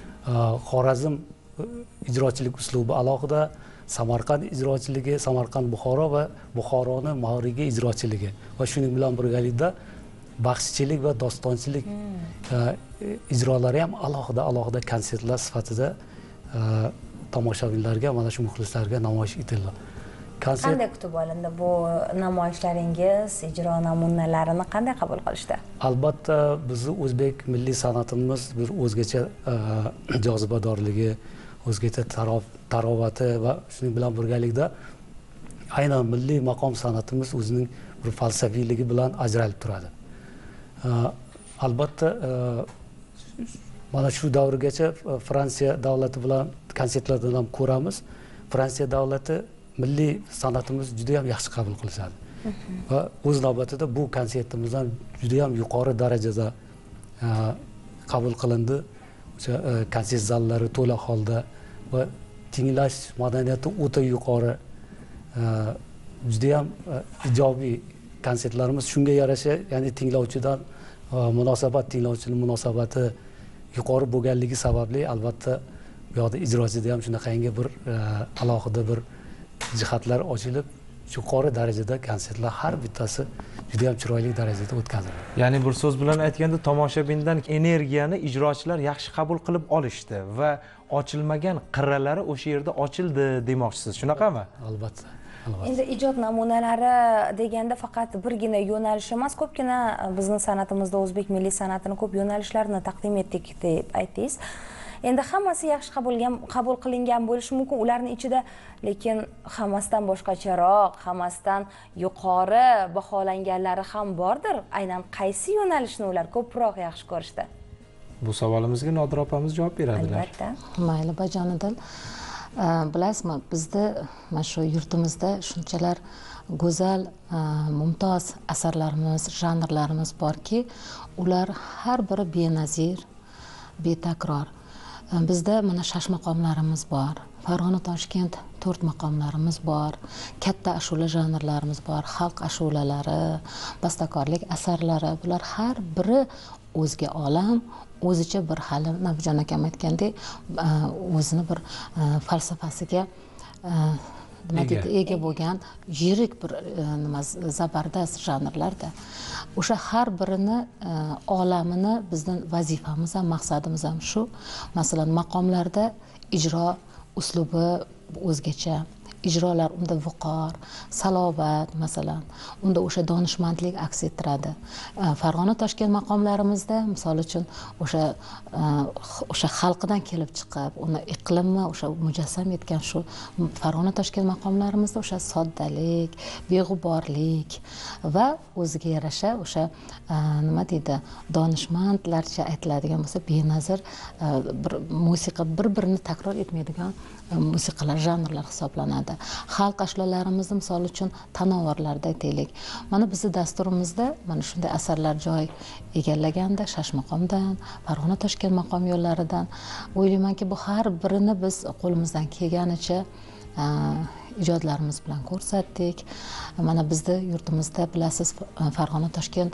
Xorazm ijrochilik uslubi alohida, Samarqand ijrochiligi, Samarqand Buxoro va Buxoroni Mag'ribiy ijrochiligi va shuning bilan birgalikda baxshichilik va dostonchilik ijrolari ham alohida konsertlar sifatida tomoshabinlarga, mana shu muxlislarga namoyish etildi. Qanday kutib olindi bu namoyishlaringiz, ijro namunalarini qanday qabul qilishdi? Albatta, bizni o'zbek milliy san'atimiz bir o'zgacha jozibadorligi, o'zgacha tarovati va shuning bilan birgalikda aynan milliy maqom san'atimiz o'zining bir falsafiyligi bilan ajralib turadi. Albatta, mana shu davrgacha Fransiya davlati bilan konsertlardan ham ko'ramiz. Fransiya davlati milliy san'atimiz juda ham yaxshi qabul qilishadi. Va o'z navbatida bu konsertimizdan juda ham yuqori darajada qabul qilindi. O'sha konsert zallari to'la holda va tinglash madaniyati o'ta yuqori, juda ham ijobiy konsertlarimiz shunga yarasha, ya'ni tinglovchidan tinglovchining munosabati yuqori bo'lganligi sababli albatta bu yoqda ijrochida ham shunaqangi bir alohida bir jihatlar ochilib, yuqori darajada konsertlar har bittasi juda ham chiroyli darajada o'tkazildi. Ya'ni bir so'z bilan aytganda tomoshabindan energiyani ijrochilar yaxshi qabul qilib olishdi va ochilmagan qirralari o'sha yerda ochildi demoqchisiz, shunaqami? Albatta. Endi ijod namunalari deganda faqat birgina yo'nalish emas, ko'pgina bizning san'atimizda o'zbek milliy san'atini ko'p yo'nalishlarini taqdim etdik deb aytdingiz. Endi hammasi yaxshi qabul qilingan bo'lishi mumkin ularning ichida, lekin hammasidan boshqacharoq, hammasidan yuqori baholanganlari ham bordir. Aynan qaysi yo'nalishni ular ko'proq yaxshi ko'rishdi? Bu savolimizga Nodira opamiz javob beradilar. Albatta. Mayli bajonidan. Bilasizmi, bizda mana shu yurtimizda shunchalar go'zal, mumtoz asarlarimiz, janrlarimiz borki, ular har biri benazir, betakror. Bizda mana shash maqomlarimiz bor. Farg'ona, Toshkent 4 maqomlarimiz bor. Katta ashula janrlarimiz bor. Xalq ashulalari, bastakorlik asarlari, bular har biri o'zga olam, o'zicha bir hali Nabijon akam aytgandek, o'zini bir falsafasiga ega bo'lgan yirik bir zabardast janrlarda. O'sha har birini olamini bizning vazifamiz ham, maqsadimiz ham shu. Masalan, maqomlarda ijro uslubi o'zgacha, ijrolar unda viqor, salobat masalan, unda o'sha donishmandlik aks ettiradi. Farg'ona Toshkent maqomlarimizda misol uchun o'sha xalqidan kelib chiqib, uni iqlimni o'sha mujassam etgan shu Farg'ona Toshkent maqomlarimizda o'sha soddalik, beg'uborlik va o'ziga yarasha o'sha nima deydi, donishmandlarcha aytiladigan bo'lsa benazir bir musiqa bir-birini takror etmaydigan musiqalar, janrlar hisoblanadi. Xalq ashulalarimizni misol uchun tanovarlarda aytaylik. Mana bizning dasturimizda mana shunday asarlar joy egallaganda Shashmaqomdan, Farg'ona Toshkent maqom yo'llaridan o'ylaymanki, bu har birini biz qo'limizdan kelganicha ijodlarimiz bilan ko'rsatdik. Mana bizning yurtimizda bilasiz Farg'ona Toshkent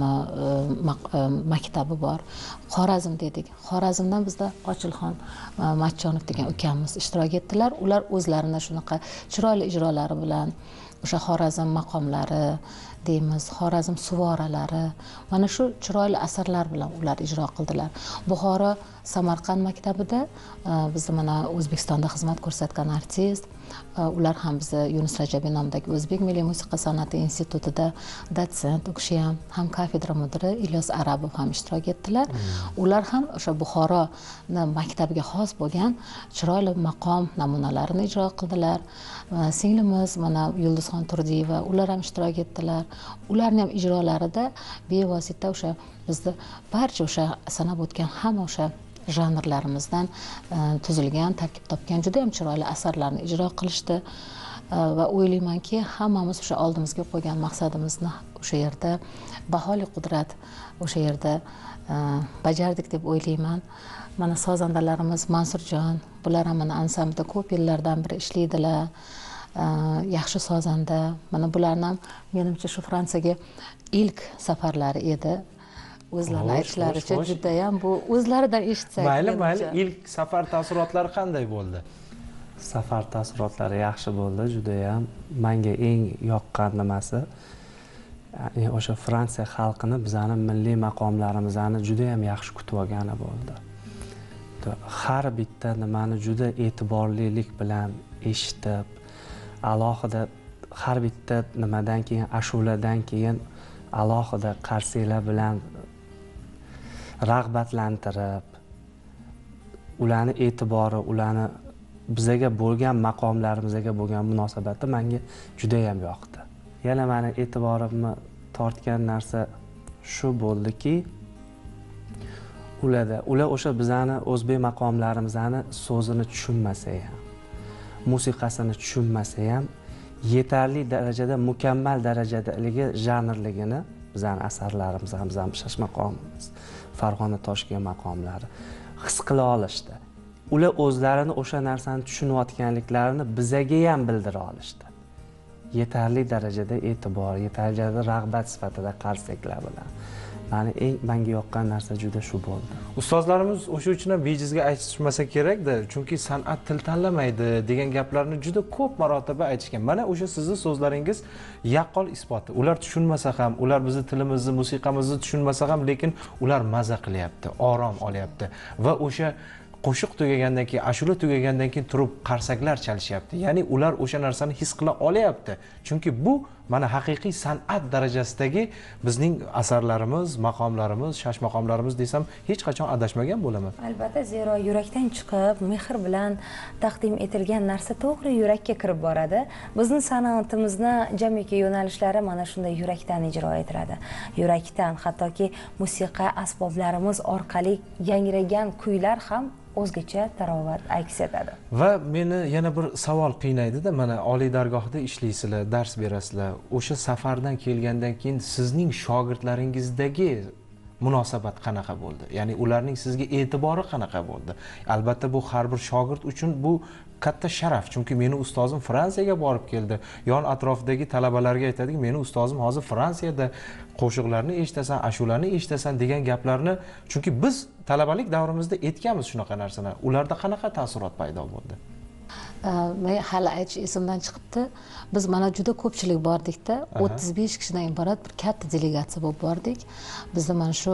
maktabi bor. Xorazm dedik. Xorazmdan bizda Ochilxon Matchonov degan ukamiz ishtirok etdilar. Ular o'zlarini shunaqa chiroyli ijrolari bilan o'sha Xorazm maqomlari deymiz, Xorazm suvoralari, mana shu chiroyli asarlar bilan ular ijro qildilar. Buxoro Samarqand maktabida biz mana O'zbekistonda xizmat ko'rsatgan artist, ular ham bizni Yunus Rajabiy nomidagi O'zbek milliy musiqa san'ati institutida dotsent, u kishi ham kafedra mudiri Ilyos Arabov ham ishtirok etdilar. Ular ham o'sha Buxoro maktabiga xos bo'lgan chiroyli maqom namunalarini ijro qildilar. Singlimiz mana Yulduzxon Turdiyeva, ular ham ishtirok etdilar. Ularning ham ijrolarida bevosita o'sha bizni barcha o'sha sanab o'tgan hamma o'sha janrlarimizdan tuzilgan, tarkib topgan juda ham chiroyli asarlarni ijro qilishdi va o'ylaymanki, hammamiz o'sha oldimizga qo'ygan maqsadimizni o'sha yerda baholi qudrat o'sha yerda bajardik deb o'ylayman. Mana sozandalarimiz Mansurjon, bular ham mana ansamblda ko'p yillardan beri ishlaydilar. Yaxshi sozanda. Mana bularni ham menimcha shu Fransiyaga ilk safarlari edi. O'zlari aytishlaricha juda ham bu o'zlaridan eshitsak. Mayli, ilk safar taassurotlari qanday bo'ldi? Safar taassurotlari yaxshi bo'ldi, juda ham. Menga eng yoqqan nimasi o'sha Fransiya xalqini bizani milliy maqomlarimizni juda ham yaxshi kutib olgani bo'ldi. Har bitta nimani juda e'tiborlilik bilan eshitib, alohida har bitta nimadan keyin, ashuladan keyin alohida qarsiyalar bilan rag'batlantirib, ularni e'tibori, ularni bizaga bo'lgan maqomlarimizga bo'lgan munosabati menga juda ham yoqdi. Yana meni e'tiborimni tortgan narsa shu bo'ldiki, ular o'sha bizani o'zbek maqomlarimizni so'zini tushunmasa ham, musiqasini tushunmasa ham yetarli darajada, mukammal darajadagi janrligini bizani asarlarimiz ham, bizani Shashmaqomimiz, Farg'ona Toshkent maqomlari his qila olishdi. Ular o'zlarini o'sha narsani tushunayotganliklarini bizaga ham bildira olishdi. Yetarli darajada e'tibor, yetarli darajada rag'bat sifatida qarsaklar bilan. Menga yoqqan narsa juda shu bo'ldi. Ustozlarimiz o'sha uchun ham bejizga aytishmasa kerak-da, chunki san'at til tanlamaydi degan gaplarni juda ko'p marotaba aytishgan. Mana o'sha sizning so'zlaringiz yaqqol isboti. Ular tushunmasa ham, ular bizning tilimizni, musiqamizni tushunmasa ham, lekin ular maza qilyapti, orom olyapti va o'sha qo'shiq tugagandan keyin, ashula tugagandan keyin turib qarsaklar chalishyapti. Ya'ni ular o'sha narsani his qila olyapti. Chunki bu mana haqiqiy san'at darajasidagi bizning asarlarimiz, maqomlarimiz, Shashmaqomlarimiz desam, hech qachon adashmagan bo'laman. Albatta, zero yurakdan chiqib, mehr bilan taqdim etilgan narsa to'g'ri yurakka kirib boradi. Bizning san'atimizni jamiki yo'nalishlari mana shunday yurakdan ijro etiladi. Yurakdan, hattoki musiqa asboblarimiz orqali yangragan kuylar ham o'zgacha tarovat aks etadi. Va meni yana bir savol qiynaydi-da, mana oliy dargohda ishlaysizlar, dars berasizlar. O'sha safardan kelgandan keyin sizning shogirdlaringizdagi munosabat qanaqa bo'ldi? Ya'ni ularning sizga e'tibori qanaqa bo'ldi? Albatta bu har bir shogird uchun bu katta sharaf, chunki meni ustozim Fransiyaga borib keldi. Yon atrofdagi talabalarga aytadiki, meni ustozim hozir Fransiyada, qo'shiqlarni eshitasan, ashularni eshitasan degan gaplarni, chunki biz talabalik davrimizda aytganmiz shunaqa narsalar. Ularda qanaqa taassurot paydo bo'ldi? Men hali aytish esimdan chiqibdi. Biz mana juda ko'pchilik bordikda, 35 kishidan iborat bir katta delegatsiya bo'lib bordik. Bizda mana shu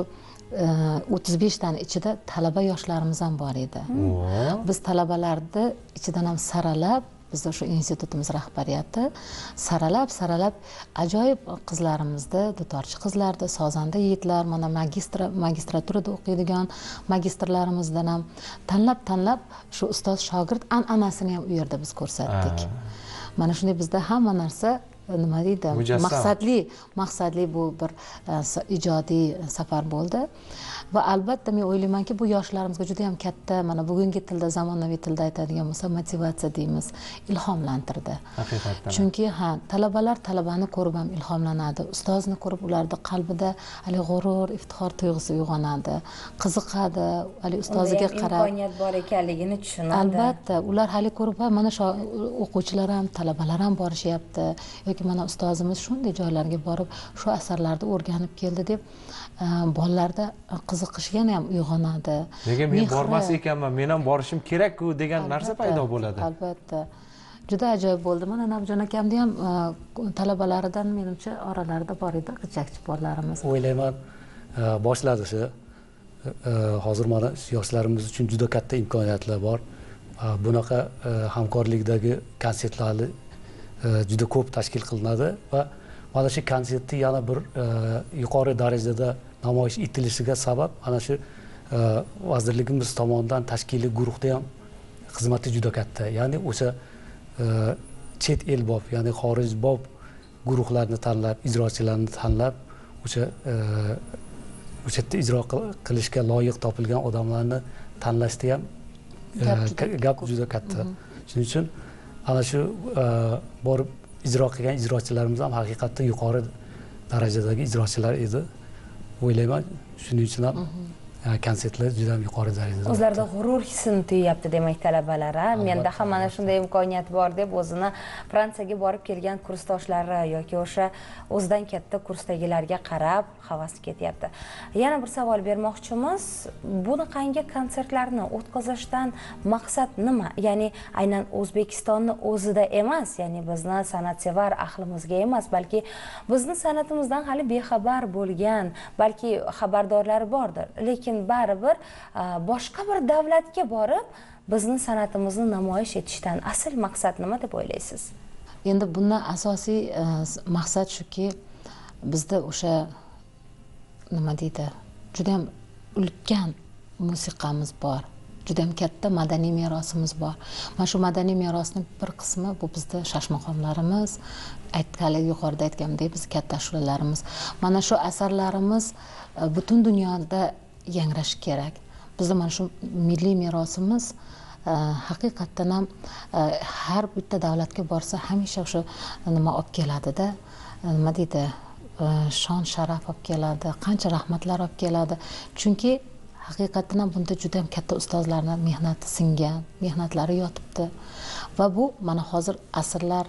35 tani ichida talaba yoshlarimiz ham bor edi. Biz talabalarni ichidan ham saralab bizni shu institutimiz rahbariyati saralab ajoyib qizlarimizni, dutorchi qizlarni, sozanda yigitlar, mana magistraturada o'qiydigan magistrlarimizdan ham tanlab shu ustoz shogird an'anasini ham u yerda biz ko'rsatdik. Mana shunday bizda hamma narsa nima deydi, maqsadli bu bir ijodiy safar bo'ldi. Va albatta men o'ylaymanki, bu yoshlarimizga juda ham katta, mana bugungi tilda, zamonaviy tilda aytadigan bo'lsa, motivatsiya deymiz, ilhomlantirdi. Haqiqatdan. Chunki talabalar talabani ko'rib ham ilhomlanadi, ustozni ko'rib ularda qalbida hali g'urur, iftixor tuyg'usi uyg'onadi, qiziqadi, hali ustoziga qarab imkoniyat bor ekanligini tushunadi. Albatta, ular hali ko'rib, mana shu o'quvchilar ham, talabalar ham borishyapti yoki mana ustozimiz shunday joylarga borib, shu asarlarni o'rganib keldi deb bolalarda qiziqish yana ham uyg'onadi. Nega men bormas ekanman, men ham borishim kerak-ku degan narsa paydo bo'ladi. Albatta. Juda ajoyib bo'ldi. Mana Nabjon akamni ham talabalaridan menimcha oralarida bor edi qichakchi bolalarimiz. O'ylayman, boshladi shu. Hozir mana yoshlarimiz uchun juda katta imkoniyatlar bor. Bunaqa hamkorlikdagi konsertlarni juda ko'p tashkil qilinadi va mana shu konsertni yana bir yuqori darajada namoyish etilishiga sabab ana shu vazirligimiz tomonidan tashkiliy guruhda ham xizmati juda katta. Ya'ni o'sha chet el bob, ya'ni xorij bob guruhlarni tanlab, ijrochilarni tanlab, o'sha yerda ijro qilishga loyiq topilgan odamlarni tanlashda ham gap juda katta. Shuning uchun ana shu borib ijro qilgan ijrochilarimiz ham haqiqatda yuqori darajadagi ijrochilar edi. O'ylayman, shuning uchun ham konsertlar juda ham yuqori darajada. O'zlarida g'urur hissini tuyapti demak talabalar. Menda ham mana shunday imkoniyat bor deb o'zini Fransiyaga borib kelgan kursdoshlari yoki o'sha o'zidan katta kursdagilarga qarab havas ketyapti. Yana bir savol bermoqchimiz. Bunaqangi konsertlarni o'tkazishdan maqsad nima? Ya'ni aynan O'zbekistonni o'zida emas, ya'ni bizni san'atsevar ahlimizga emas, balki bizni san'atimizdan hali bexabar bo'lgan, balki xabardorlari bordir. Lekin baribir boshqa bir davlatga borib bizni san'atimizni namoyish etishdan asl maqsad nima deb o'ylaysiz? Endi bundan asosiy maqsad shuki, bizda o'sha nima deydi, juda ham ulkan musiqamiz bor. Juda ham katta madaniy merosimiz bor. Mana shu madaniy merosning bir qismi bu bizda shashmaqomlarimiz, yuqorida aytganimdek biz katta ashulalarimiz. Mana shu asarlarimiz butun dunyoda yangrashi kerak. Bizda mana shu milliy merosimiz haqiqatdan ham har bitta davlatga borsa hamisha o'sha nima olib keladi-da, nima deydi, shon sharaf olib keladi, qancha rahmatlar olib keladi. Chunki haqiqatdan ham bunda juda ham katta ustozlarning mehnati singan, mehnatlari yotibdi. Va bu mana hozir asrlar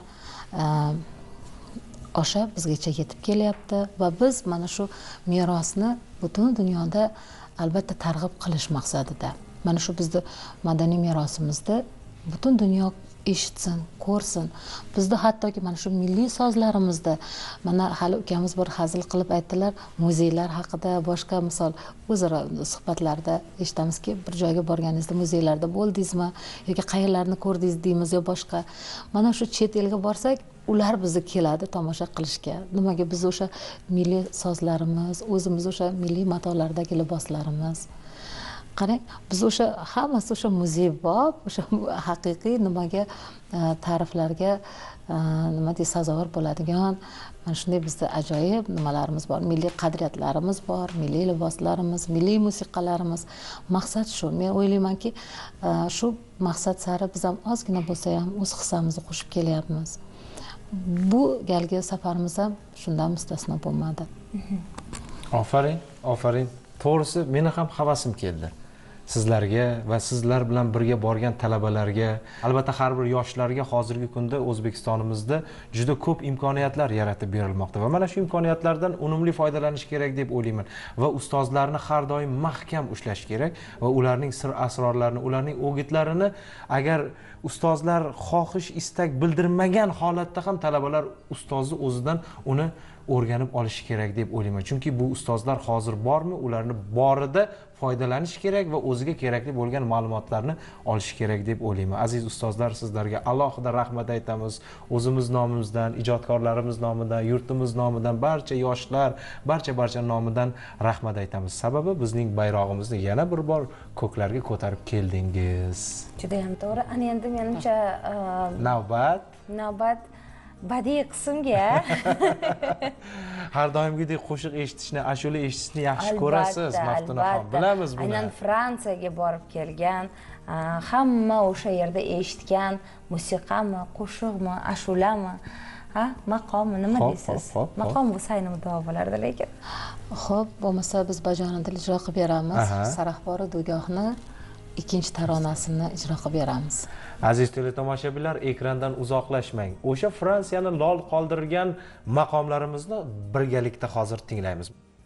osha bizgacha yetib kelyapti va biz mana shu merosni butun dunyoda albatta targ'ib qilish maqsadida. Mana shu bizda madaniy merosimizni butun dunyo eshitsin, ko'rsin. Bizda hattoki mana shu milliy sozlarimizda, mana hali ukamiz bir hazil qilib aytdilar, muzeylar haqida, boshqa misol o'zaro suhbatlarda eshitamizki, bir joyga borganingizda muzeylarda bo'ldingizmi yoki qayerlarni ko'rdingiz deymiz yo boshqa. Mana shu chet elga borsak, ular bizni keladi tomosha qilishga. Nimaga biz o'sha milliy sozlarimiz, o'zimiz o'sha milliy matolardagi liboslarimiz. Qarang, biz o'sha hammasi o'sha muzeybob, o'sha haqiqiy nimaga ta'riflarga nima deydi, sazovor bo'ladigan mana shunday bizda ajoyib nimalarimiz bor, milliy qadriyatlarimiz bor, milliy liboslarimiz, milliy musiqalarimiz. Maqsad shu. Men o'ylaymanki, shu maqsad sari biz ham ozgina bo'lsa ham o'z hissamizni qo'shib kelyapmiz. Bu galgi safarimiz ham shundan mustasno bo'lmadi. Ofarin, ofarin. To'g'risi meni ham havasim keldi. Sizlarga va sizlar bilan birga borgan talabalarga, albatta har bir yoshlarga hozirgi kunda O'zbekistonimizda juda ko'p imkoniyatlar yaratib berilmoqda va mana shu imkoniyatlardan unumli foydalanish kerak deb o'ylayman va ustozlarni har doim mahkam ushlash kerak va ularning sir asrorlarini, ularning o'gitlarini agar ustozlar xohish, istak bildirmagan holatda ham talabalar ustozni o'zidan uni o'rganib olishi kerak deb o'ylayman. Chunki bu ustozlar hozir bormi, ularni borida foydalanish kerak va o'ziga kerakli bo'lgan ma'lumotlarni olish kerak deb o'ylayman. Aziz ustozlar, sizlarga alohida rahmat aytamiz. O'zimiz nomimizdan, ijodkorlarimiz nomidan, yurtimiz nomidan, barcha yoshlar, barcha nomidan rahmat aytamiz. Sababi bizning bayrog'imizni yana bir bor ko'klarga ko'tarib keldingiz. Juda ham to'g'ri. Ana endi menimcha navbat badiiy qismga. Har doimgidek qo'shiq eshitishni, ashula eshitishni yaxshi ko'rasiz, Maftunaxon. Bilamiz buni. Aynan Fransiyaga borib kelgan, hamma o'sha yerda eshitgan musiqami, qo'shiqmi, ashulami, maqomi nima deysiz? Maqom bo'lsa ayni muddao bo'lardi lekin. Xo'p, bo'lmasa biz bajonidil ijro qilib beramiz. Saraxbori dugohni ikkinchi taronasini ijro qilib beramiz. Aziz teletomoshabinlar, ekrandan uzoqlashmang. O'sha Fransiyani lol qoldirgan maqomlarimizni birgalikda hozir tinglaymiz.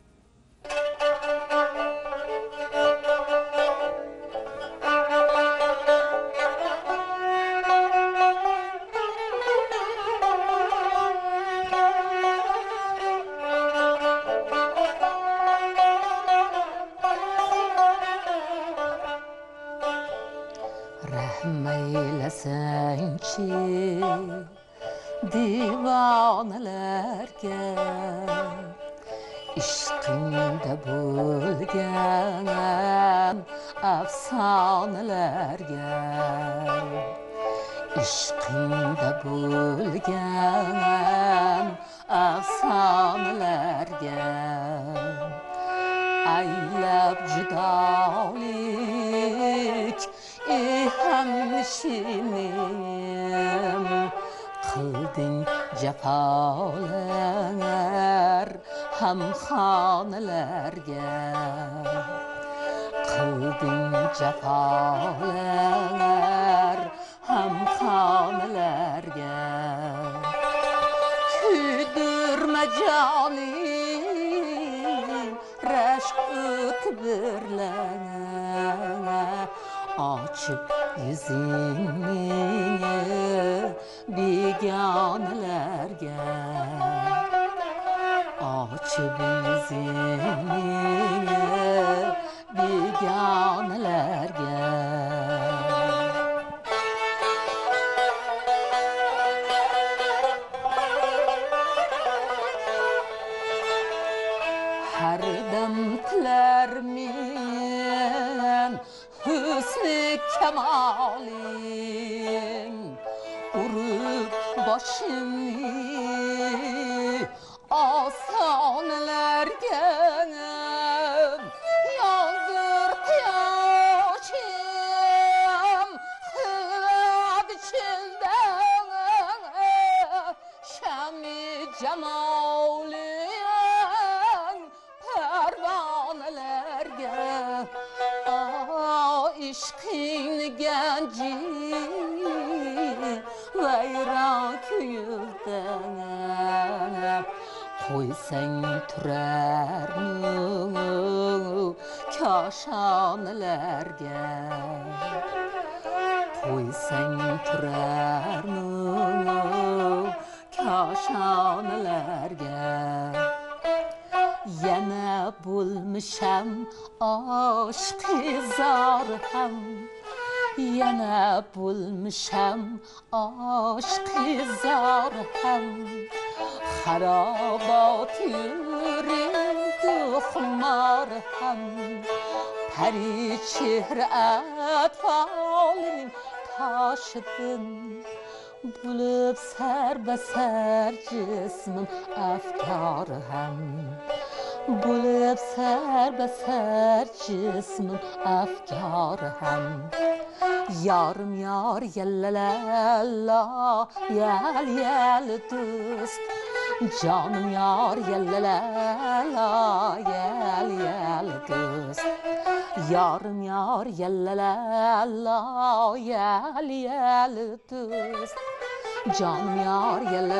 Divonalarga ishqingda bo'lgan afsonalarga ishqingda bo'lgan afsonalarga aylab judolik hamshinim qilding jafolar hamxonalarga qilding jafolar hamxonalarga kuydirma jonim rashk o'tbirlana ochib yuzingni begonalarga ochib yuzingni begonalarga har dam tilarmen husni kamoling urib boshimni osonlarga yog'dir quyoshim hilab childan shami jamoling parvonalarga ishqingni ganji vayron kuyuvdan qo'ysang turarmi koshonalarga qo'ysang turarmi koshonalarga yana bo'lmisham oshqi zor ham yana bo'lmisham oshqi zor ham xarobot yurindu xumor ham pari chehra atfolining toshidim bo'lib sarbasar jismim afkor ham bo'lib sarbasar jismim afkor ham yorim yor yallalala yal yal do'st jonim yor yallalala yal yal do'st yorim yor yallalala yal yal do'st Canım yar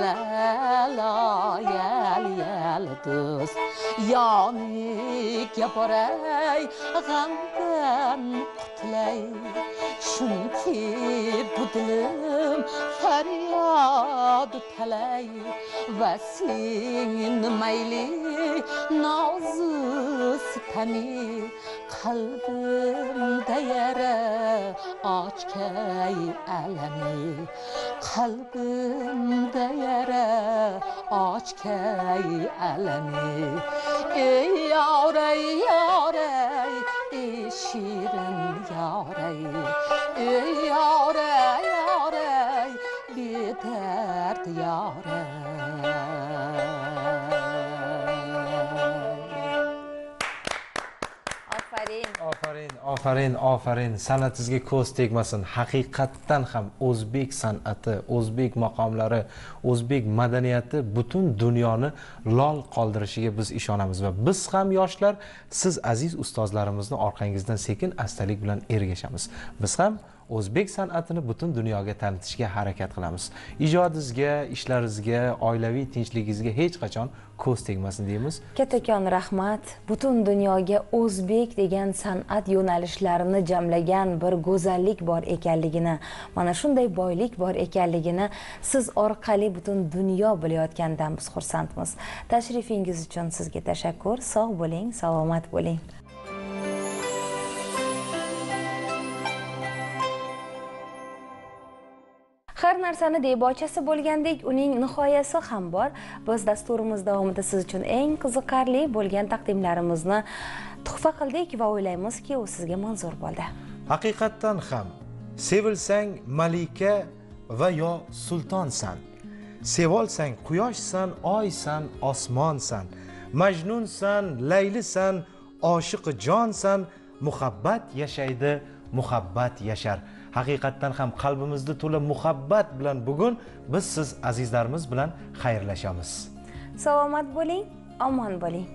yel dost Yanık yaparay Gamdan qutulay Çünkü bu dilim Feryadı talay Ve senin meyli Nazı sitemi Kalbimde yere Açkay elemi Kalbimde yere Açkay elemi Ey yarey yarey Ey şirin yarey Ey yarey yarey Bir dert yarey Ofarin. San'atingizga ko'z tegmasin. Haqiqatdan ham o'zbek san'ati, o'zbek maqomlari, o'zbek madaniyati butun dunyoni lol qoldirishiga biz ishonamiz va biz ham yoshlar siz aziz ustozlarimizni orqangizdan sekin astalik bilan ergashamiz. Biz ham o'zbek san'atini butun dunyoga tanitishga harakat qilamiz. Ijodingizga, ishlaringizga, oilaviy tinchligingizga hech qachon ko'z tegmasin deymiz. Kattakon rahmat. Butun dunyoga o'zbek degan san'at yo'nalishlarini jamlagan bir go'zallik bor ekanligini, mana shunday boylik bor ekanligini siz orqali butun dunyo bilayotganidan biz xursandmiz. Tashrifingiz uchun sizga tashakkur. Sog' bo'ling, salomat bo'ling. Har narsani debochasi bo'lgandek, uning nihoyasi ham bor. Biz dasturimiz davomida siz uchun eng qiziqarli bo'lgan taqdimlarimizni tuhfa qildik va o'ylaymizki, u sizga manzur bo'ldi. Haqiqatdan ham sevilsang malika va yo sultonsan. Sevolsang quyoshsan, oysan, osmonsan. Majnunsan, laylisan, oshiqi jonsan, muhabbat yashaydi, muhabbat yashar. Haqiqatdan ham qalbimizda to'la muhabbat bilan bugun biz siz azizlarimiz bilan xayrlashamiz. Salomat bo'ling, omon bo'ling.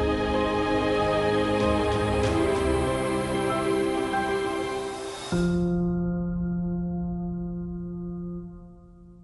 Thank you.